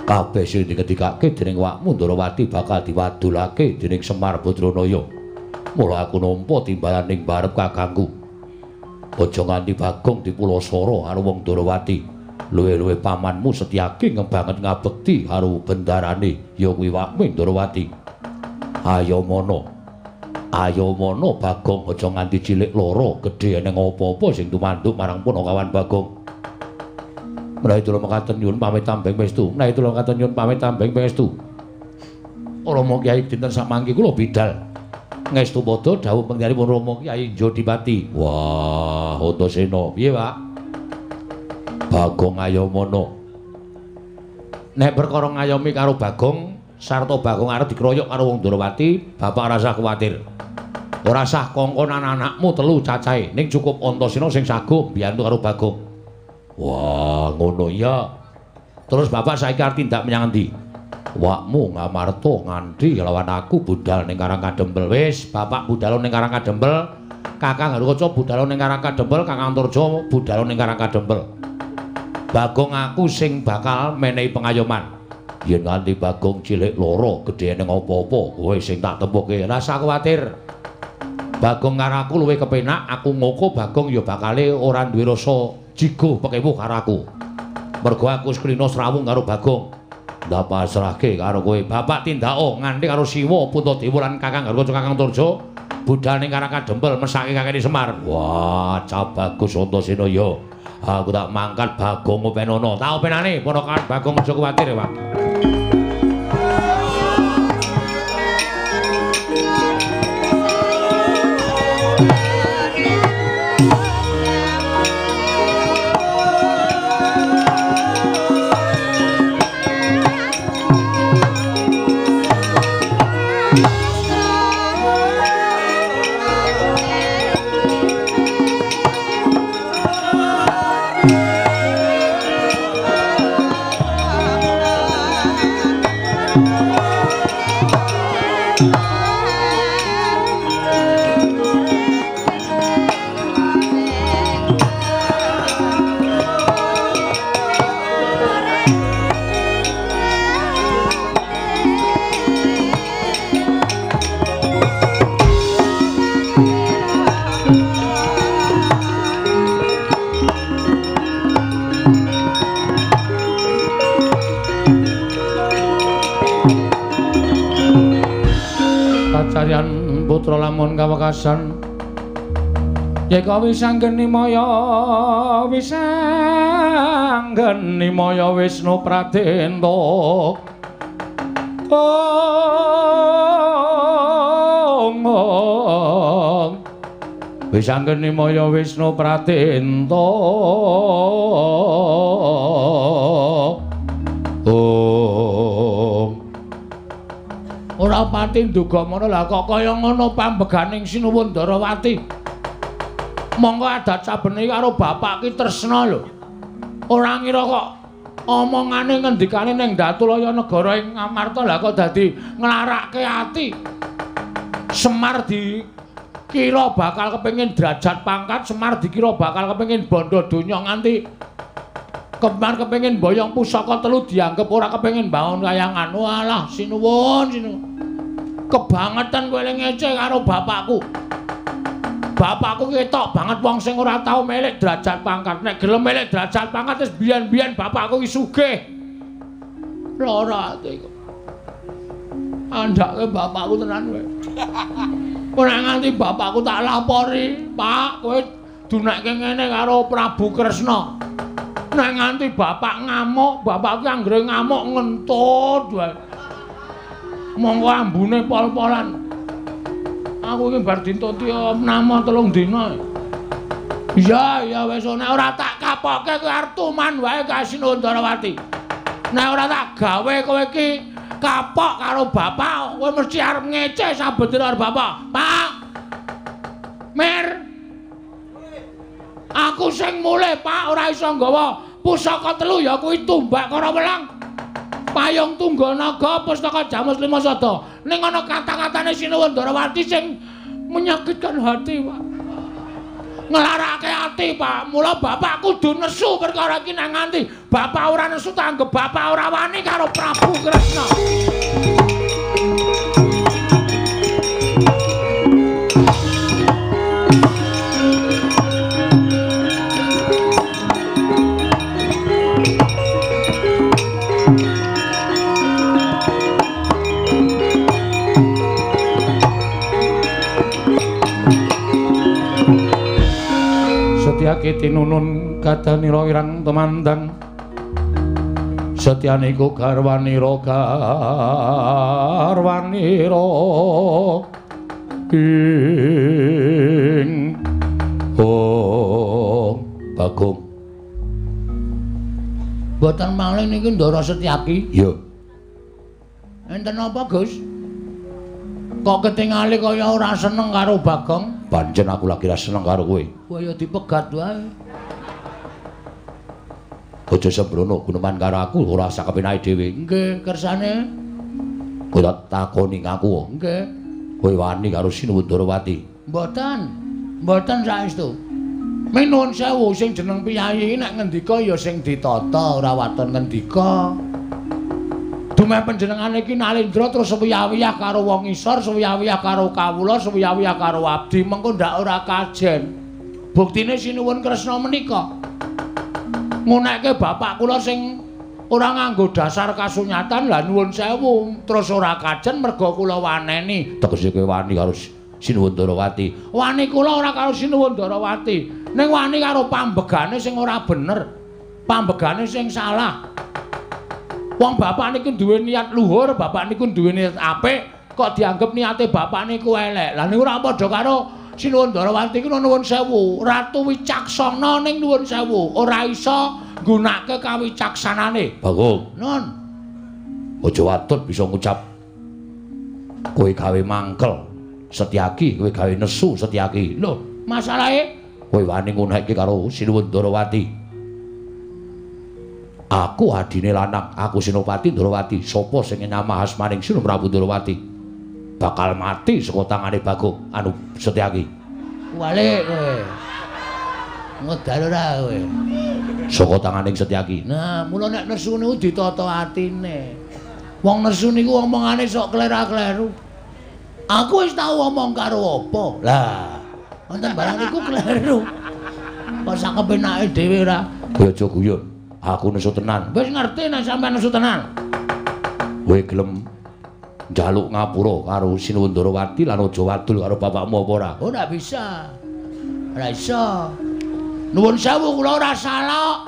Kabeh sing diketikake dening wakmu Ndarawati bakal diwadulake dening Semar Badranaya. Mula aku nampa timbalan ning barep kakangku. Aja nganti Bagong dipulosara karo wong Ndarawati. Luwe-luwe pamanmu Setyaki ngebanget ngabekti karo bendarane ya kuwi wakmu Ndarawati. Ayo mono. Ayo mono Bagong aja nganti cilik loro gedhe eneng apa-apa sing tumanduk marang Punakawan Bagong. Menawi kula mekaten nyuwun pamit tambeng pangestu. Menawi kula mekaten nyuwun pamit tambeng pangestu. Rama Kyai dinten samangke kula bidhal. Ngestu padha dawuh penggalipun Rama Kyai Jodipati. Wah, Antasena, piye, Pak? Bagong Ayomana. Nek perkara ngayomi karo Bagong, sarta Bagong arep dikeroyok karo wong Ndarawati, Bapak ora usah kuwatir. Ora usah kongkonan anakmu telu cacahe, ning cukup Antasena sing saguh mbiyantu karo Bagong. Wah, ngono ya. Terus Bapak saiki arep tindak menyang endi? Wakmu ngamarta nganti lawan aku budal ning Karang Kadempel. Wis, Bapak budal ning Karang Kadempel, Kakang Garukaca budal ning Karang Kadempel, Kakang Antarja budal ning Karang Kadempel. Bagong aku sing bakal menehi pengayoman. Yen nganti Bagong cilik loro gedhe ning apa-apa, kowe sing tak tempuke. Ora usah kuwatir. Bagong karo aku luwih kepenak, aku ngoko Bagong ya bakale ora duwe rasa jigo pekewuh karo aku. Mergo aku skrina srawung karo Bagong. Ndak pasrahke karo kowe. Bapak tindako nganti karo Siwa Puntadewa lan Kakang Garukaca Kakang Antarja budal ning Karang Kadempel mesake Kakang Semar. Wah, cap bagus Antasena ya. Aku tak mangkat Bagong openono. Tak openane ponakan Bagong aja kuwatir ya, Pak. Putra lamun kawekasan yeka wisanggeni maya Wisnu Pradenta wisanggeni maya Wisnu Pradenta ora pati nduga mono lah kok kaya ngono pambeganing Sinuwun Ndarawati. Monggo adat sabene karo bapak ki tresna lho. Ora ngira kok omongane ngendikane ning Datulaya negara ing Ngamarta lah kok dadi nglarake ati. Semar dikira bakal kepengin derajat pangkat, Semar dikira bakal kepengin bondo donya nganti Kemar kepengin boyong pusaka telu dianggep ora kepengin bangun kayangan. Walah, sinuwun. Kebangetan kowe ngece karo bapakku. Bapakku ketok banget wong sing ora tau melek derajat pangkat. Nek gelem melek derajat pangkat wis biyen-biyen bapakku ki sugih. Lara ati kok. Andake bapakku tenan kowe. Ora nganti bapakku tak lapori, Pak, kowe dunekke ngene karo Prabu Kresna. Nek nganti bapak ngamuk, bapak ki anggere ngamuk ngentut wae. Monggo ambune pol-polan. Aku iki bar dintuti nama 3 dina. Iya, wis nek ora tak kapoke kowe arep tuman wae ka Sinuwun Ndarawati. Nek ora tak gawe kowe iki kapok karo bapak, kowe mesti arep ngece sabedina karo bapak. Pak. Mir. Aku sing mulih, Pak, ora iso nggawa pusaka 3 ya kuwi tumbak karo welang. Payung Tungganaga Pustaka Jamus Lima Sada. Ning ana kata-katane Sinuwun Ndarawati sing menyakitkan hati, Pak. nglarake ati, Pak. Mula bapak kudu nesu perkara iki nang nganti bapak ora nesu tanggep bapak ora wani karo Prabu Kresna. Setyaki tinunun kadanira wirang temandang Setyaniku garwanira ing Bagong. Boten malih niki Ndara Setyaki. Iya. Enten apa, Gus? Kok ketingali kaya ora seneng karo Bagong? Pancen aku lagi ra seneng karo kowe. Kaya dipegat wae. Aja sembrono guneman karo aku ora sak kepenake dhewe. Nggih, kersane. Kowe tak takoni ngaku. Nggih. Kowe wani karo Sinuwun Darawati? Mboten. Mboten saestu. Ming nuwun sewu sing jeneng piyayi nek ngendika ya sing ditata ora waton ngendika. Dumeh panjenengane iki Nalendra terus suwiyah-wiyah karo wong isor, suwiyah-wiyah karo kawula, suwiyah-wiyah karo abdi, mengko ndak ora kajen. Buktine Sinuwun Kresna menika ngunekke bapak kula sing ora nganggo dasar kasunyatan lah nuwun sewu, terus ora kajen merga kula waneni. Tegese kowe wani karo Sinuwun Darawati. Wani kula ora karo Sinuwun Darawati, ning wani karo pambegane sing ora bener, pambegane sing salah. Wong bapak niku duwe niat luhur, bapak niku duwe niat apik, kok dianggep niate bapak niku elek. Lah niku ora padha karo Sinuwun Darawati iku nuwun sewu, ratu wicaksana ning nuwun sewu, ora iso nggunakake kawicaksanane. Bagong. Nun. Aja watut bisa ngucap kowe gawe mangkel Setyaki, kowe gawe nesu Setyaki. Lho, masalahe kowe wani ngunekke karo Sinuwun Darawati. Aku adine lanang, aku Senopati Darawati. Sapa sing nyamah asmaning Sinuwun Prabu Darawati bakal mati saka tangane Bagong anu Setyaki. walik kowe. Ngedal ora kowe. Saka tanganing Setyaki. Nah, mula nek nesu niku ditata atine. Wong nesu niku omongane sok klera-kleru. Aku wis tau omong karo apa? Lah, wonten barang niku kleru. Kok sak kepenake dhewe ora. Kowe aja guyon. Aku nesu tenan. Wis ngerti nek sampean nesu tenan. Kowe gelem njaluk ngapura karo Sinuwun Darawati lan aja wadul karo bapakmu apa ora? Oh, ndak bisa. Ora iso. Nuwun sewu kula ora salah.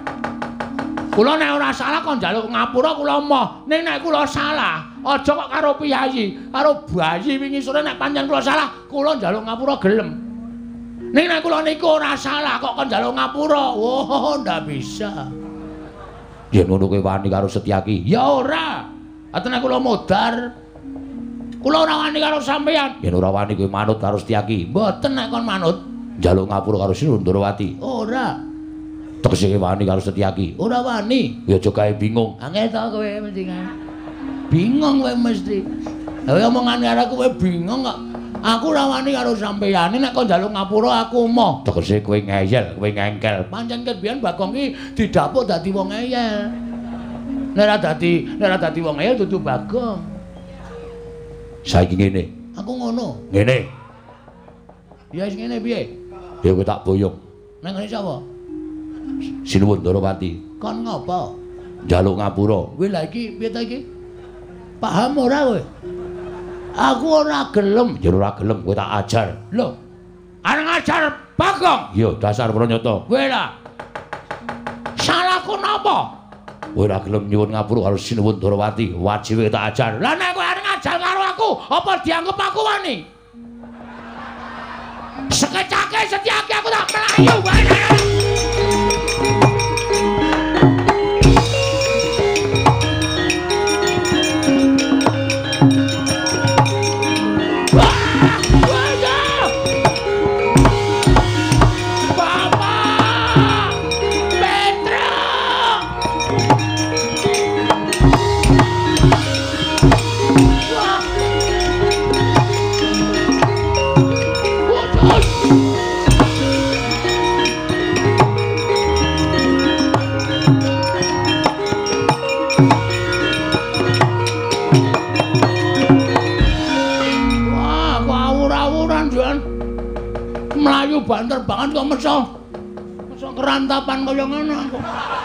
Kula nek ora salah kok njaluk ngapura kula moh. Ning nek kula salah, aja kok karo piyayi, karo bayi wingi sore nek pancen kula salah, kula njaluk ngapura gelem. Ning nek kula niku ora salah kok njaluk ngapura. Oh, ndak bisa. Yen ngono kowe wani karo Setyaki? Ya ora. Atene kula modar. Kula ora wani karo sampeyan. Yen ora wani kowe manut karo Setyaki? Mboten nek kon manut. Njaluk ngapura karo Sinuwun Darawati? Ora. Tegese kowe wani karo Setyaki? Ora wani. Ya aja gawe bingung. Angel to kowe mesti kan. Bingung kowe mesti. Lah omongane karo kowe bingung kok. Aku ora wani karo sampeyan. Nek kon njaluk ngapura aku moh. Tegese kowe ngeyel, kowe ngengkel. Pancen ket biyen Bagong ki didapuk dadi wong ngeyel. Nek ora dadi wong ngeyel dudu Bagong. Saiki ngene. Aku ngono. Ngene. Ya wis ngene piye? Ya kowe tak boyong. Nang ngene sapa? Sinuwun Darawati. Kon ngopo? Njaluk ngapura. Kowe lha iki piye ta iki? Paham ora kowe? Aku ora gelem. Yen ora gelem kowe tak ajar. Lho. Areng ajar Bagong. Iya, dasar pranyata. Kowe lah. Salahku napa? Kowe ora gelem nyuwun ngapura karo Sinuwun Darawati, wajibe tak ajar. Lah nek kowe areng ajar karo aku, apa dianggep aku wani? Sekecake Setyaki aku tak melayu wae. banter banget kok meso kerantapan kaya ngono aku.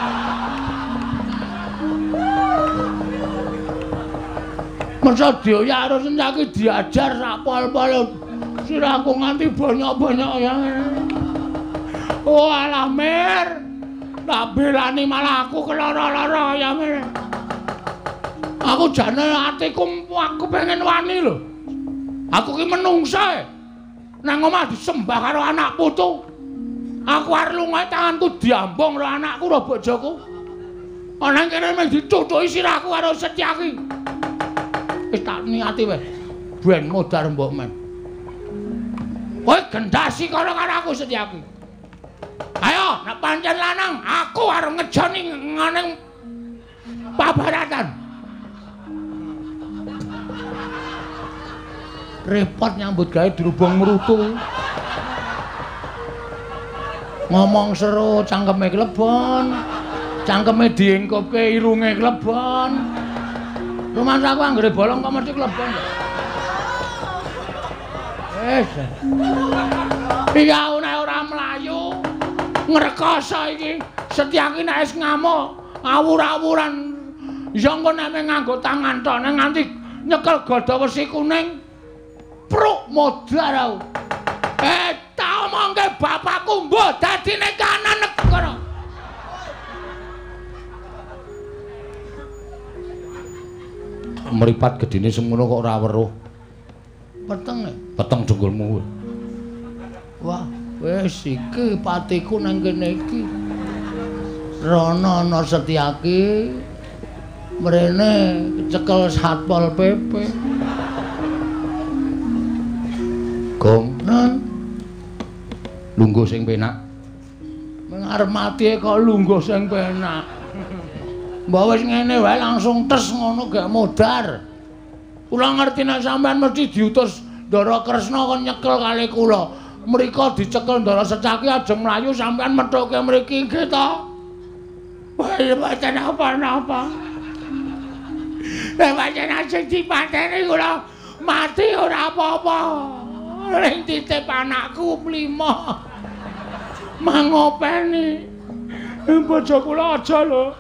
Meso dioyak karo senjaki diajar sak pol-pol. Sirahku nganti banyak-banyak ya. Oh alah Mir. Tak belani malah aku keloro-loro ya Mir. Aku jane atiku aku pengen wani lho. Aku ki menungsa. Nang omah disembah karo anak putu. Aku arep lunga tanganku diambong karo anakku karo bojoku. Ana kene mung dicutuki sirahku karo Setyaki. Wis tak niati wae. Ben modar mbok men. Kowe gendasi karo aku Setyaki. Ayo, nek pancen lanang, aku arep ngejoni ngene pabaratan. Repot nyambut gawe dirubung merutu. Ngomong seru cangkeme klebon. Cangkeme diengkopke irunge klebon. Rumangsaku anggere bolong kok mesti klebon. Iya nek ora mlayu ngrekoso iki Setyaki nek wis ngamuk awur-awuran ya engko nek nganggo tangan tok nek nganti nyekel gada wesi kuning pruk modar aku. Tak omongke bapakku mbuh dadine kanan negara. Meripat gedine semono kok ora weruh. Peteng jenggulmu. Wah, wis iki patiku nang kene iki. Rono ana Setyaki. Mrene cekel Satpol PP. Gong nan lungguh sing penak. Ming arep mati kok lungguh sing penak. Mbok wis ngene wae langsung tes ngono gak modar. Kula ngerti nek sampean mesti diutus Ndara Kresna kon nyekel kali kula. Mriko dicekel Ndara Setyaki ajeng mlayu sampean methuke mriki nggih to. Wah, pancen apa-apa. Nek pancen ajeng dipateni kula mati ora apa-apa. Ning titip anakku mlima. Mangopeni. Bojo kula aja lho.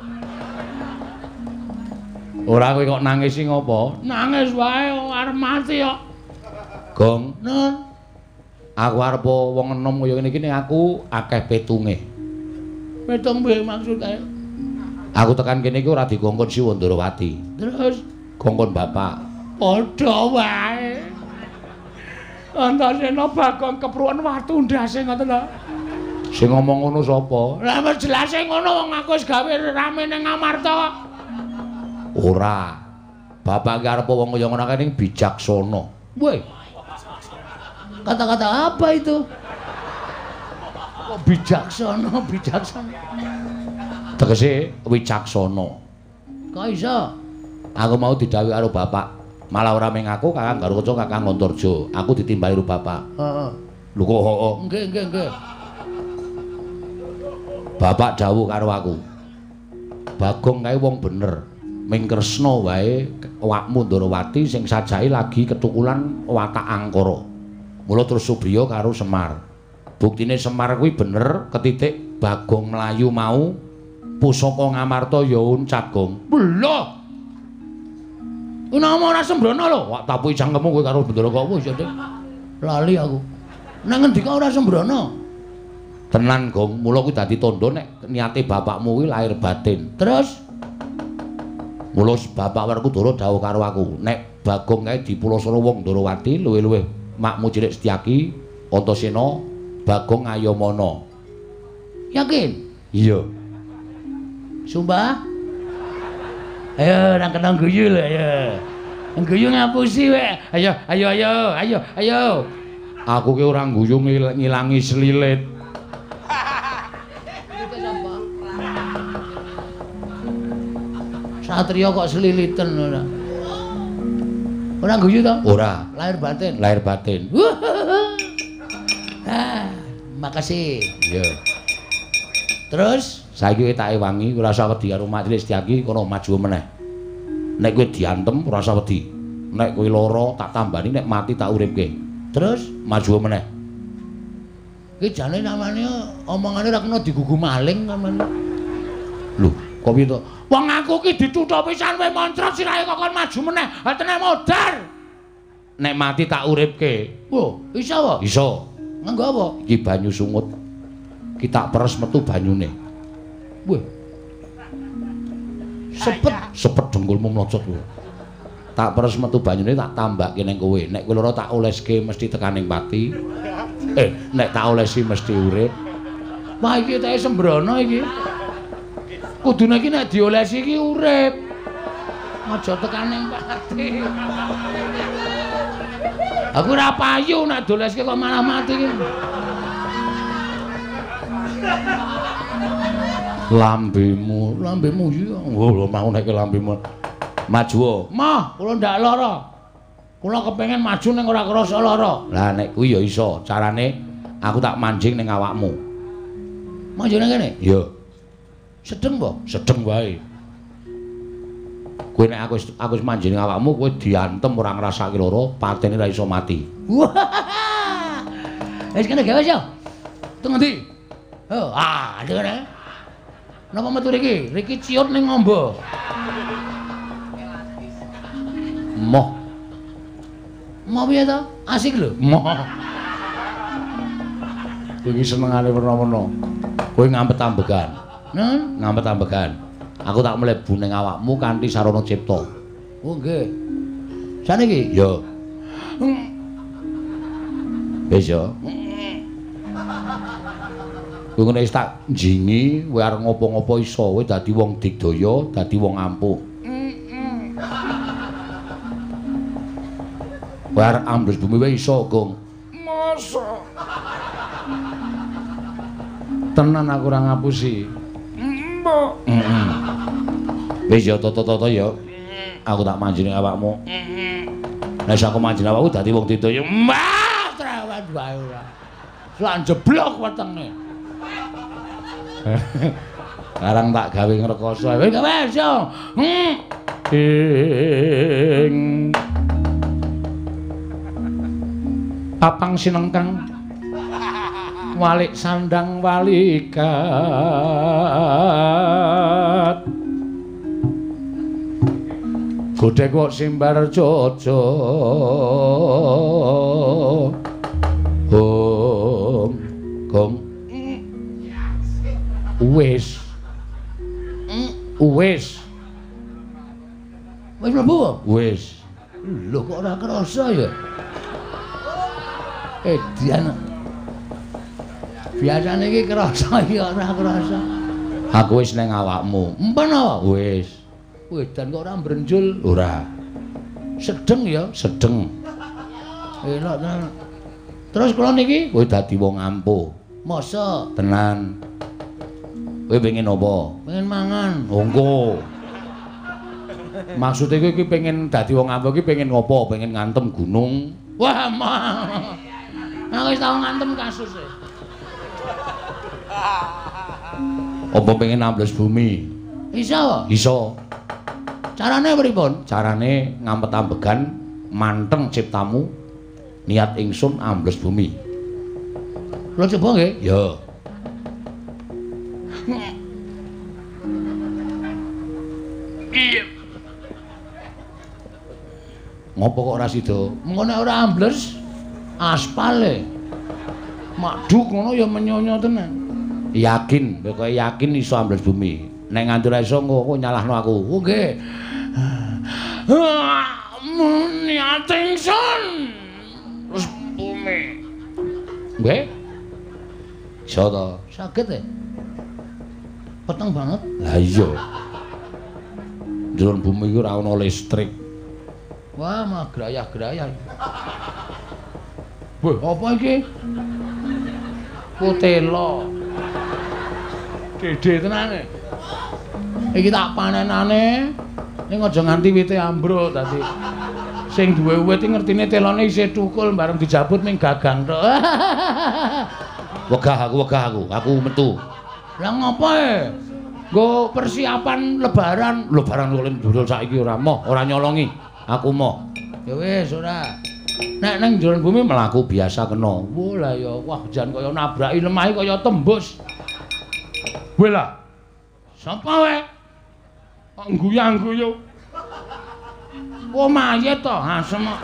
Ora kowe kok nangis sing apa? Nangis wae arep mati kok. Gong, Nun. Aku arep wong enom kaya ngene iki ning aku akeh petunge. Petung piye maksude? Aku tekan kene iki ora dikongkon Siwa Ndarawati. Terus kongkon bapak. Padha wae. Antasena Bagong kepruwen watu ndase ngoten lho. Sing ngomong ngono sapa? Lah wis jelase ngono wong aku wis gawe rame ning Ngamarta kok. Ora. Bapak ki arep wong kaya ngono kene bijaksana. Woi. Kata-kata apa itu? Kok bijaksana? Tegese wicaksana. Kok iso? Aku mau didhawuhi karo bapak. Malah ora meng aku Kakang Garukaca Kakang Antarja. Aku ditimbali karo bapak. Heeh. Lho kok heeh. Nggih. Bapak dawuh karo aku. Bagong kae wong bener. Ming Kresna wae awakmu Ndarawati sing sajahe lagi ketukulan watak angkara. Mula terus Subriya karo Semar. Buktine Semar kuwi bener ketitik Bagong mlayu mau pusaka Ngamarta ya uncat, Gong. Lho. Nama ora sembrono lho. Wak tapuhi cangkemmu kowe karo Bendara kowe ya, Dik. Lali aku. Nang ngendi kok ora sembrono? Tenan, Gong. Mula kuwi dadi tandha nek niate bapakmu kuwi lahir batin. Terus mula bapak Werkudara dawuh karo aku, nek Bagong kae dipulosana wong Ndarawati luwih-luwih makmu cilik Setyaki, Antasena, Bagong Ayamana. Yakin? Iya. Sumpah? Ayo nang kena guyu lho ya. Guyu ngapusi wae. Ayo. Aku ki ora guyu ngilangi selilit. Satria kok seliliten ora. Ora guyu to? Ora. Lahir batin. Makasih. Iya. Terus saiki tak ewangi ora usah wedi karo Mak Cilik Setyaki kono maju meneh. Nek kowe diantem ora usah wedi. Nek kowe lara tak tambani nek mati tak uripke. Terus maju meneh. Ki jane namane omongane ra kena digugu maling namane. Lho, kok piye to? Wong aku ki dituthuk pisan wae moncrot sirahe kok kon maju meneh. Hatene modar. Nek mati tak uripke. Wo, iso apa? Iso. Nganggo apa? Iki banyu sungut. Ki tak peres metu banyune. Weh. Sepet dengkulmu mlocot kowe. Tak peres metu banyune tak tambahke ning kowe. Nek kowe lara tak oleske mesti tekaning pati. Nek tak olesi mesti urip. Wah iki teke sembrono iki. Kudune iki nek diolesi iki urip. Aja tekaning pati. Aku ora payu nek doleske kok malah mati iki. Lambemu iya. Lho mau nek lambemu. Maju. Mah, kula ndak lara. Kula kepengin maju ning ora krasa lara. Lah nek kuwi ya iso. Carane aku tak manjing ning awakmu. Manjing nang kene? Iya. Sedeng po? Sedeng wae. Kowe nek aku wis manjing ning awakmu, kowe diantem ora ngrasake lara, patene ra iso mati. Wah. Wis kene gawe yo. Teng endi? Oh, ada kene. Napa metu riki? Riki ciut ning ngombo. Moh. Moh piye to? Asik lho. Moh. Kowe iki senengane werna-werna. Kowe ngampet ambegan. Ngampet ambegan. Aku tak mlebu ning awakmu kanthi sarana cipta. Oh nggih. Saniki? Ya. Wis ya. Kowe ngene wis tak njingi, kowe arep ngopo-ngopo iso, kowe dadi wong digdaya, dadi wong ampuh. Kowe arep ambles bumi wae iso, Gong. Masa? Tenan aku ora ngapusi. Mbok. Wis ya toto-toto ya. Aku tak manjini awakmu. Nek aku manjini awakmu dadi wong digdaya. Mbah, trawan wae ora. Lan jeblok wetenge. Sekarang tak gawe ngrekoso. Wis wis yo. Papang sinengkang walik sandang walikat godhek kok simbar jojo Gong wis wis mlebu wis lho kok ora krasa ya Dian. Biasane iki krasa ya ora krasa. Aku wis ning awakmu. Empen apa? Wis. Wedan kok ora mbrenjul? Ora. Sedeng ya? Sedeng. Elok tenan. Terus kula niki kowe dadi wong ampuh. Masa? Tenan. Kowe pengen apa? Pengen mangan. Monggo. Maksude kowe iki pengen dadi wong ampuh iki pengen ngopo? Pengen ngantem gunung. Wah, mah. Aku wis tau ngantem kasus e. Apa pengen ambles bumi? Iso. Iso. Carane pripun? Carane ngampet ambegan manteng ciptamu niat ingsun ambles bumi. Kula coba nggih? Ya. Iya. Ngopo kok ora sida? Mengko nek ora ambles aspale. Maduk ngono ya menyonyo tenan. Yakin, kowe yakin iso ambles bumi. Nek nganti ora iso engko nyalahno aku. Oh nggih. Niat ingsun terus bumi. Nggih. Iso to? Saged e. Peteng banget. Lah iya. Jero bumi iku ora ana listrik. Wah, mah grayah-grayah. Wah, apa iki? Kutelo. Gede tenane. Iki tak panenane. Ning aja nganti wite ambruk dadi. Sing duwe wit iki ngertine telone isih thukul bareng dijabut ning gagang tok. Wegah aku. Aku metu. Lah ngopo e? Nggo persiapan lebaran. Lebaran kok ndudul saiki ora moh, ora nyolongi. Aku moh. Ya wis ora. Nek ning jero bumi mlaku biasa kena. Wah lah ya, wah jan kaya nabraki lemahe kaya tembus. Kowe lah. Sapa wae? Kok guyang-guyu. Wah mayit to, asem kok.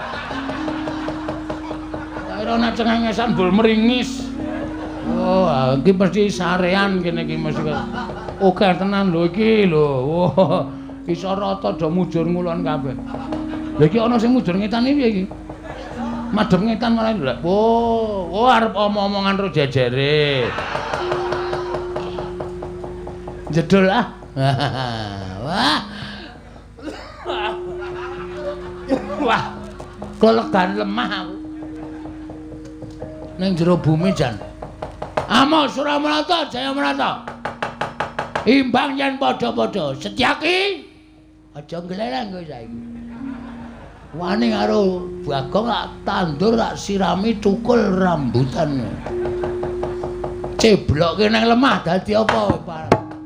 Kaya nek cengengesan bul meringis. Oh, iki mesti sarean kene iki mesti. Oke tenan lho iki lho. Wah, iso rata do mujur ngulon kabeh. Lha iki ana sing mujur ngetan iki piye iki? Madhep ngetan malah lho. Oh, arep omong-omongan ro jejere. Jedul ah. Wah. Wah. Kelegan lemah aku. Ning jero bumi jan. Amo Suramanata, Jayamanata. Imbang yen padha-padha. Setyaki. Aja nglelang kowe saiki. Wani karo Bagong tak tandur tak sirami cukul rambutan. Ceblokke nang lemah dadi apa kowe?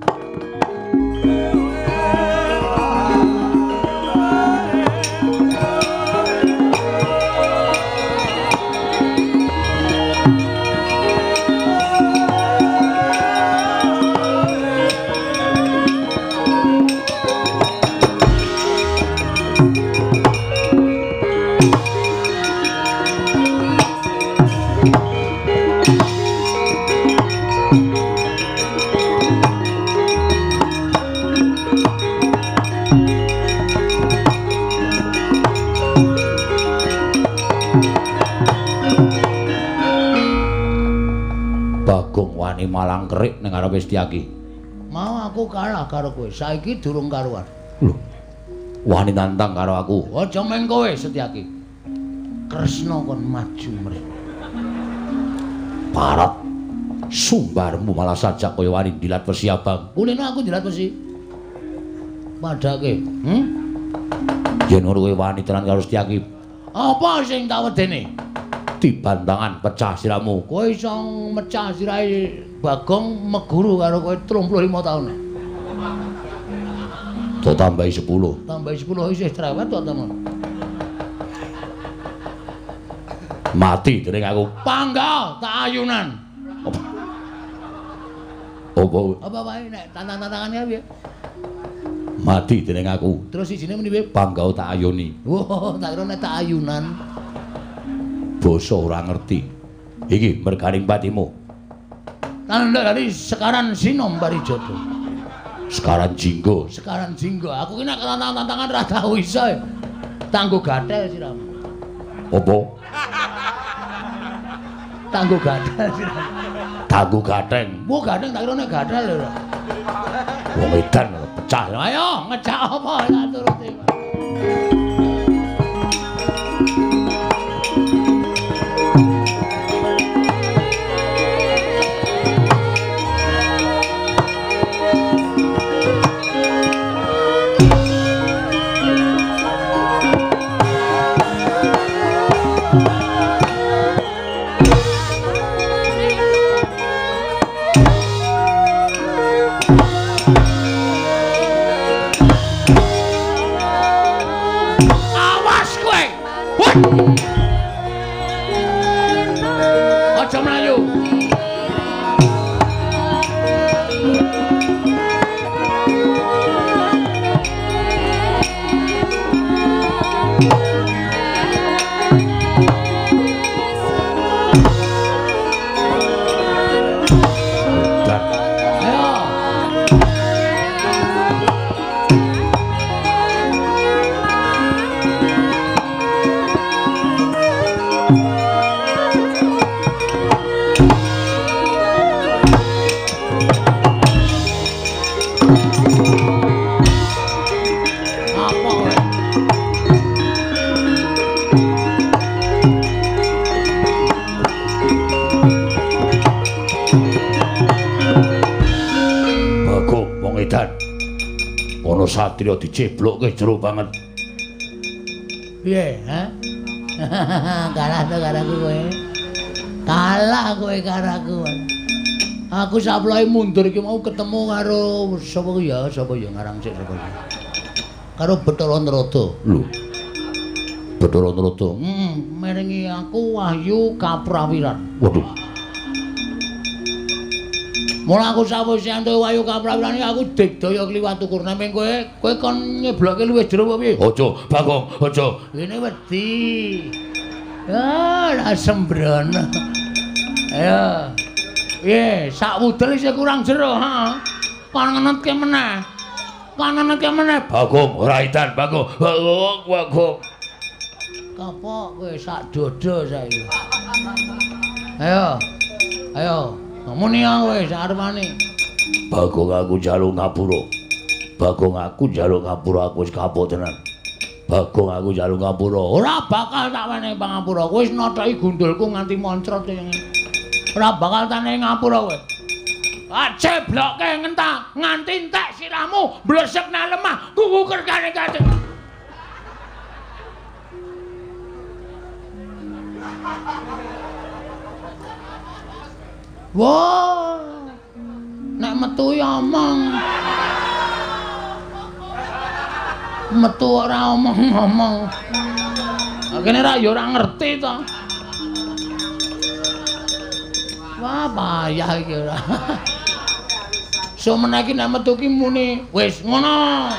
Malang kerik ning ngarepe Setyaki. Mau aku kalah karo kowe. Saiki durung karuan. Lho. Wani nantang karo aku. Aja meng kowe Setyaki. Kresna kon maju mrene. Parat. Sumbarmu malah sajak kaya wani dilat wesi abang. Kulino aku dilat wesi. Padake, Yen ora kowe wani tenan karo Setyaki. Apa sing tak wedene? Dibantangan pecah siramu. Kowe iso mecah sirahe Bagong meguru karo kowe 35 taun. Do tambahi 10. Tambahi 10 isih cerewet to, temen. Mati dening aku. Pangga tak ayunan. Apa wae nek tantang-tantangane piye? Mati dening aku. Terus isine muni piye? Pangga tak ayuni. Wah, tak kira nek tak ayunan. Basa ora ngerti. Iki merganing patimu. Tanda dari sekaran sinom barijoto. Sekaran jinggo. Sekaran jinggo. Aku ki nek tantangan ra tau iso. Tanggo gathel siramu. Apa? Tanggo gathel siramu. Tanggo gatheng. Wo gatheng tak kira nek gathel lho. Wong edan pecah. Ayo ngejak apa tak turuti. Aja mlayu. Satria diceblokke jero banget. Piye, ha? Kalah to karo kowe. Kalah kowe karo aku. Aku saploe mundur iki mau ketemu karo sapa ya ngarang sik sapa. Karo Bathara Narada. Lho. Bathara Narada. miringi aku wahyu kaprawiran. Waduh. Mula aku sawise entuk wahyu kaprawiran iki aku digdaya kliwat ukur nang kowe kon nyebloke luwih jero apa piye? Aja, Bagong, aja. Ini wedi. Ya, lah sembrono. Ayo. Piye, sak wudel isih kurang jero, ha? Kon ngenetke meneh. Kon ngenetke meneh. Bagong, ora edan, Bagong. Bagong. Kapok kowe sak dodo saiki. Ayo. Ayo. Muni kowe sak arepane. Bagong aku njaluk ngapura. Bagong aku njaluk ngapura aku wis kapok tenan. Bagong aku njaluk ngapura. Ora bakal tak wenehi pangapura. Kowe wis nothoki gundulku nganti moncrot ngene. Ora bakal tak wenehi ngapura kowe. Jebloke ngentah nganti entek sirahmu blesek nang lemah kuku kerkane kate. Wah, nek metu ya omong. Metu ora omong-omong. Kene ra ya ora ngerti to. Wah, payah iki ora. Semene iki nek metu ki muni wis ngono.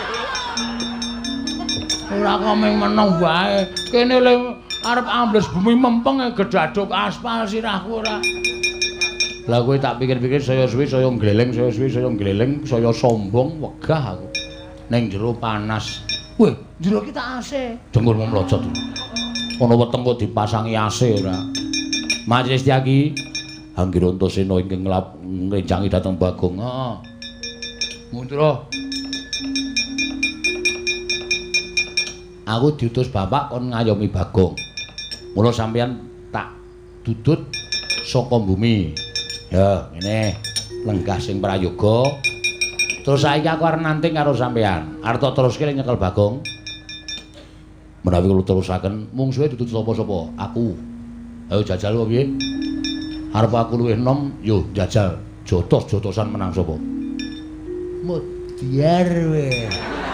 Ora kok mung meneng wae. Kene le arep ambles bumi mempeng gedaduk aspal sirahku ora. Lah kowe tak pikir-pikir saya suwi saya gleleng, saya suwi saya gleleng, saya sombong, wegah aku. Ning jero panas. Weh, jero ki tak AC. Dengkulmu mlocot. Ana weteng kok dipasangi AC ora. Majelis Tyaki Anggir Antasena ingkang ngrencangi dhateng Bagong. Heeh. Mundura. Aku diutus bapak kon ngayomi Bagong. Mula sampeyan tak dudut saka bumi. Ya, ngene. Lenggah sing prayoga. Terus saiki aku arep nanting karo sampeyan. Arep teruske nyekel Bagong. Menawi kula terusaken, mungsuhe dudut sapa-sapa? Aku. Ayo jajal apa piye? Arep aku luwih enom, yo jajal. Jotos-jotosan menang sapa? Mudyar we.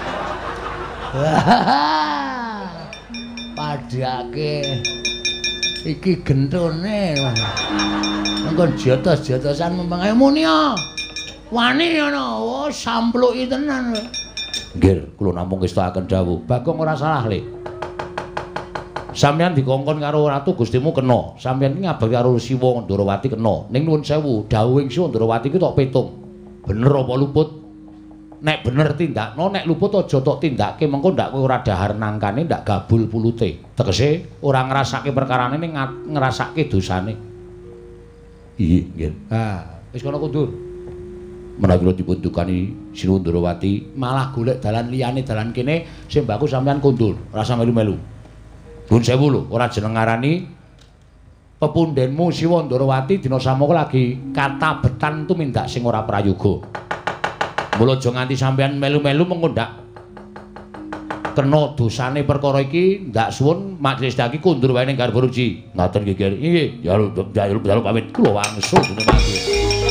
Padake iki gentone. Engko jotos-jotosan mempeng ayo muni ya. Wani ngono. Oh, sampluki tenan. Nggih, kula namung ngestakaken dawuh. Bagong ora salah, Le. Sampeyan dikongkon karo ratu Gustimu kena. Sampeyan iki ngabari karo Siwa Ndarawati kena. Ning nuwun sewu, dawuhing Siwa Ndarawati iki tok petung. Bener apa luput? Nek bener tindakno, nek luput aja tok tindakke, mengko ndak kowe ora dahar nangkane, ndak gabul pulute. Tegese ora ngrasake perkarane ning ngrasake dosane. Iya, nggih. Wis kono kundur. Menawi kula dipun dukani Siwa Ndarawati, malah golek dalan liyane dalan kene sing mbaku sampeyan kundur, rasa melu-melu. Nuwun sewu lho, ora jeneng ngarani pepundhenmu Siwa Ndarawati dina samangka lagi katabetan tumindak sing ora prayoga. Mula aja nganti sampeyan melu-melu mengko ndak kena dosane perkara iki, ndak suwun majelis Tyaki kundur wae ning garba ruci. Ngoten nggih, Ger. Nggih, jaluk pamit kula wangsul dene mati.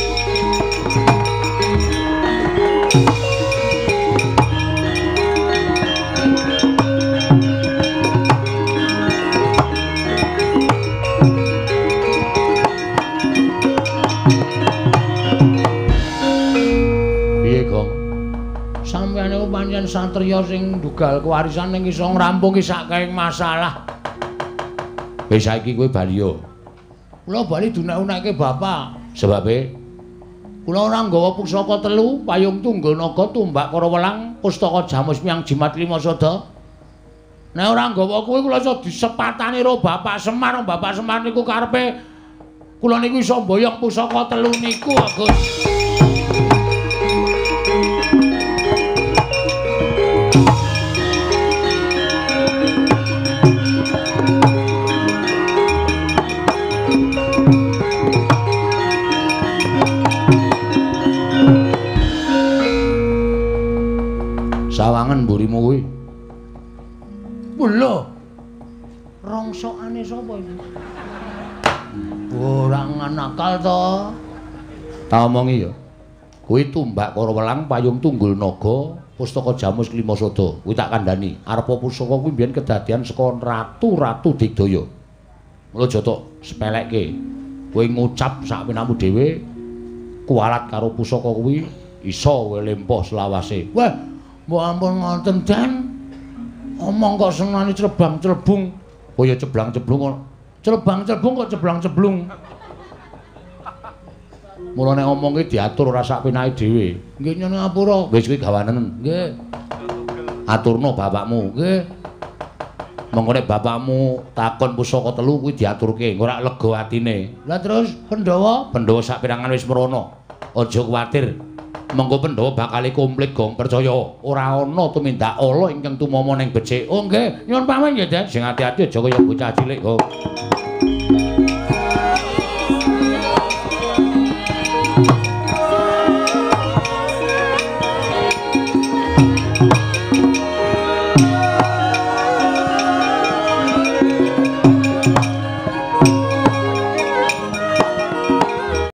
Pancen satriya sing dugal kewarisan ning iso ngrampungi sakkaing masalah. Wis saiki kowe bali yo. Kula bali dunek-unekke bapak. Sebabe kula ora nggawa pusaka telu, payung tunggul naga, tumbak kara welang, pustaka jamus miang jimat lima sada. Nek ora nggawa kuwi kula iso disepatani karo Bapak Semar. Bapak Semar niku karepe kula niku iso mboyong pusaka telu niku, Gus. Sawangen mburimu kuwi. Lho. Rongsokane sapa iki? Ora nganakal to. Tak omongi ya. Kuwi tumbak kara welang, payung tunggul naga, pustaka jamus lima sada. Kuwi tak kandhani. Arepa pusaka kuwi mbiyen kedadian saka ratu-ratu Digdaya. Mula aja tok sepelekke. Kowe ngucap sak penamu dhewe kualat karo pusaka kuwi iso kowe lempoh selawase. Wah, mbok ampun ngoten Den. Omong kok senani crebang-crebung. Oh ya ceblang-ceblung kok. Crebang-cebung kok ceblang-ceblung. Mula nek omong ki diatur ora sak penake dhewe. Nggih nyen ngapura. Wis kuwi gawanen. Nggih. Aturno bapakmu, nggih. Monggo nek bapakmu takon pusaka telu kuwi diaturke, ora lega atine. Lah terus Pandhawa? Pandhawa sak pirangan wis merono. Aja kuwatir. Mengko Pandhawa bakal komplit gong percaya ora ana tumindak ala ingkang tumama ning becik. Oh nggih, nyuwun pamit nggih, Den. Sing ati-ati aja kaya bocah cilik kok.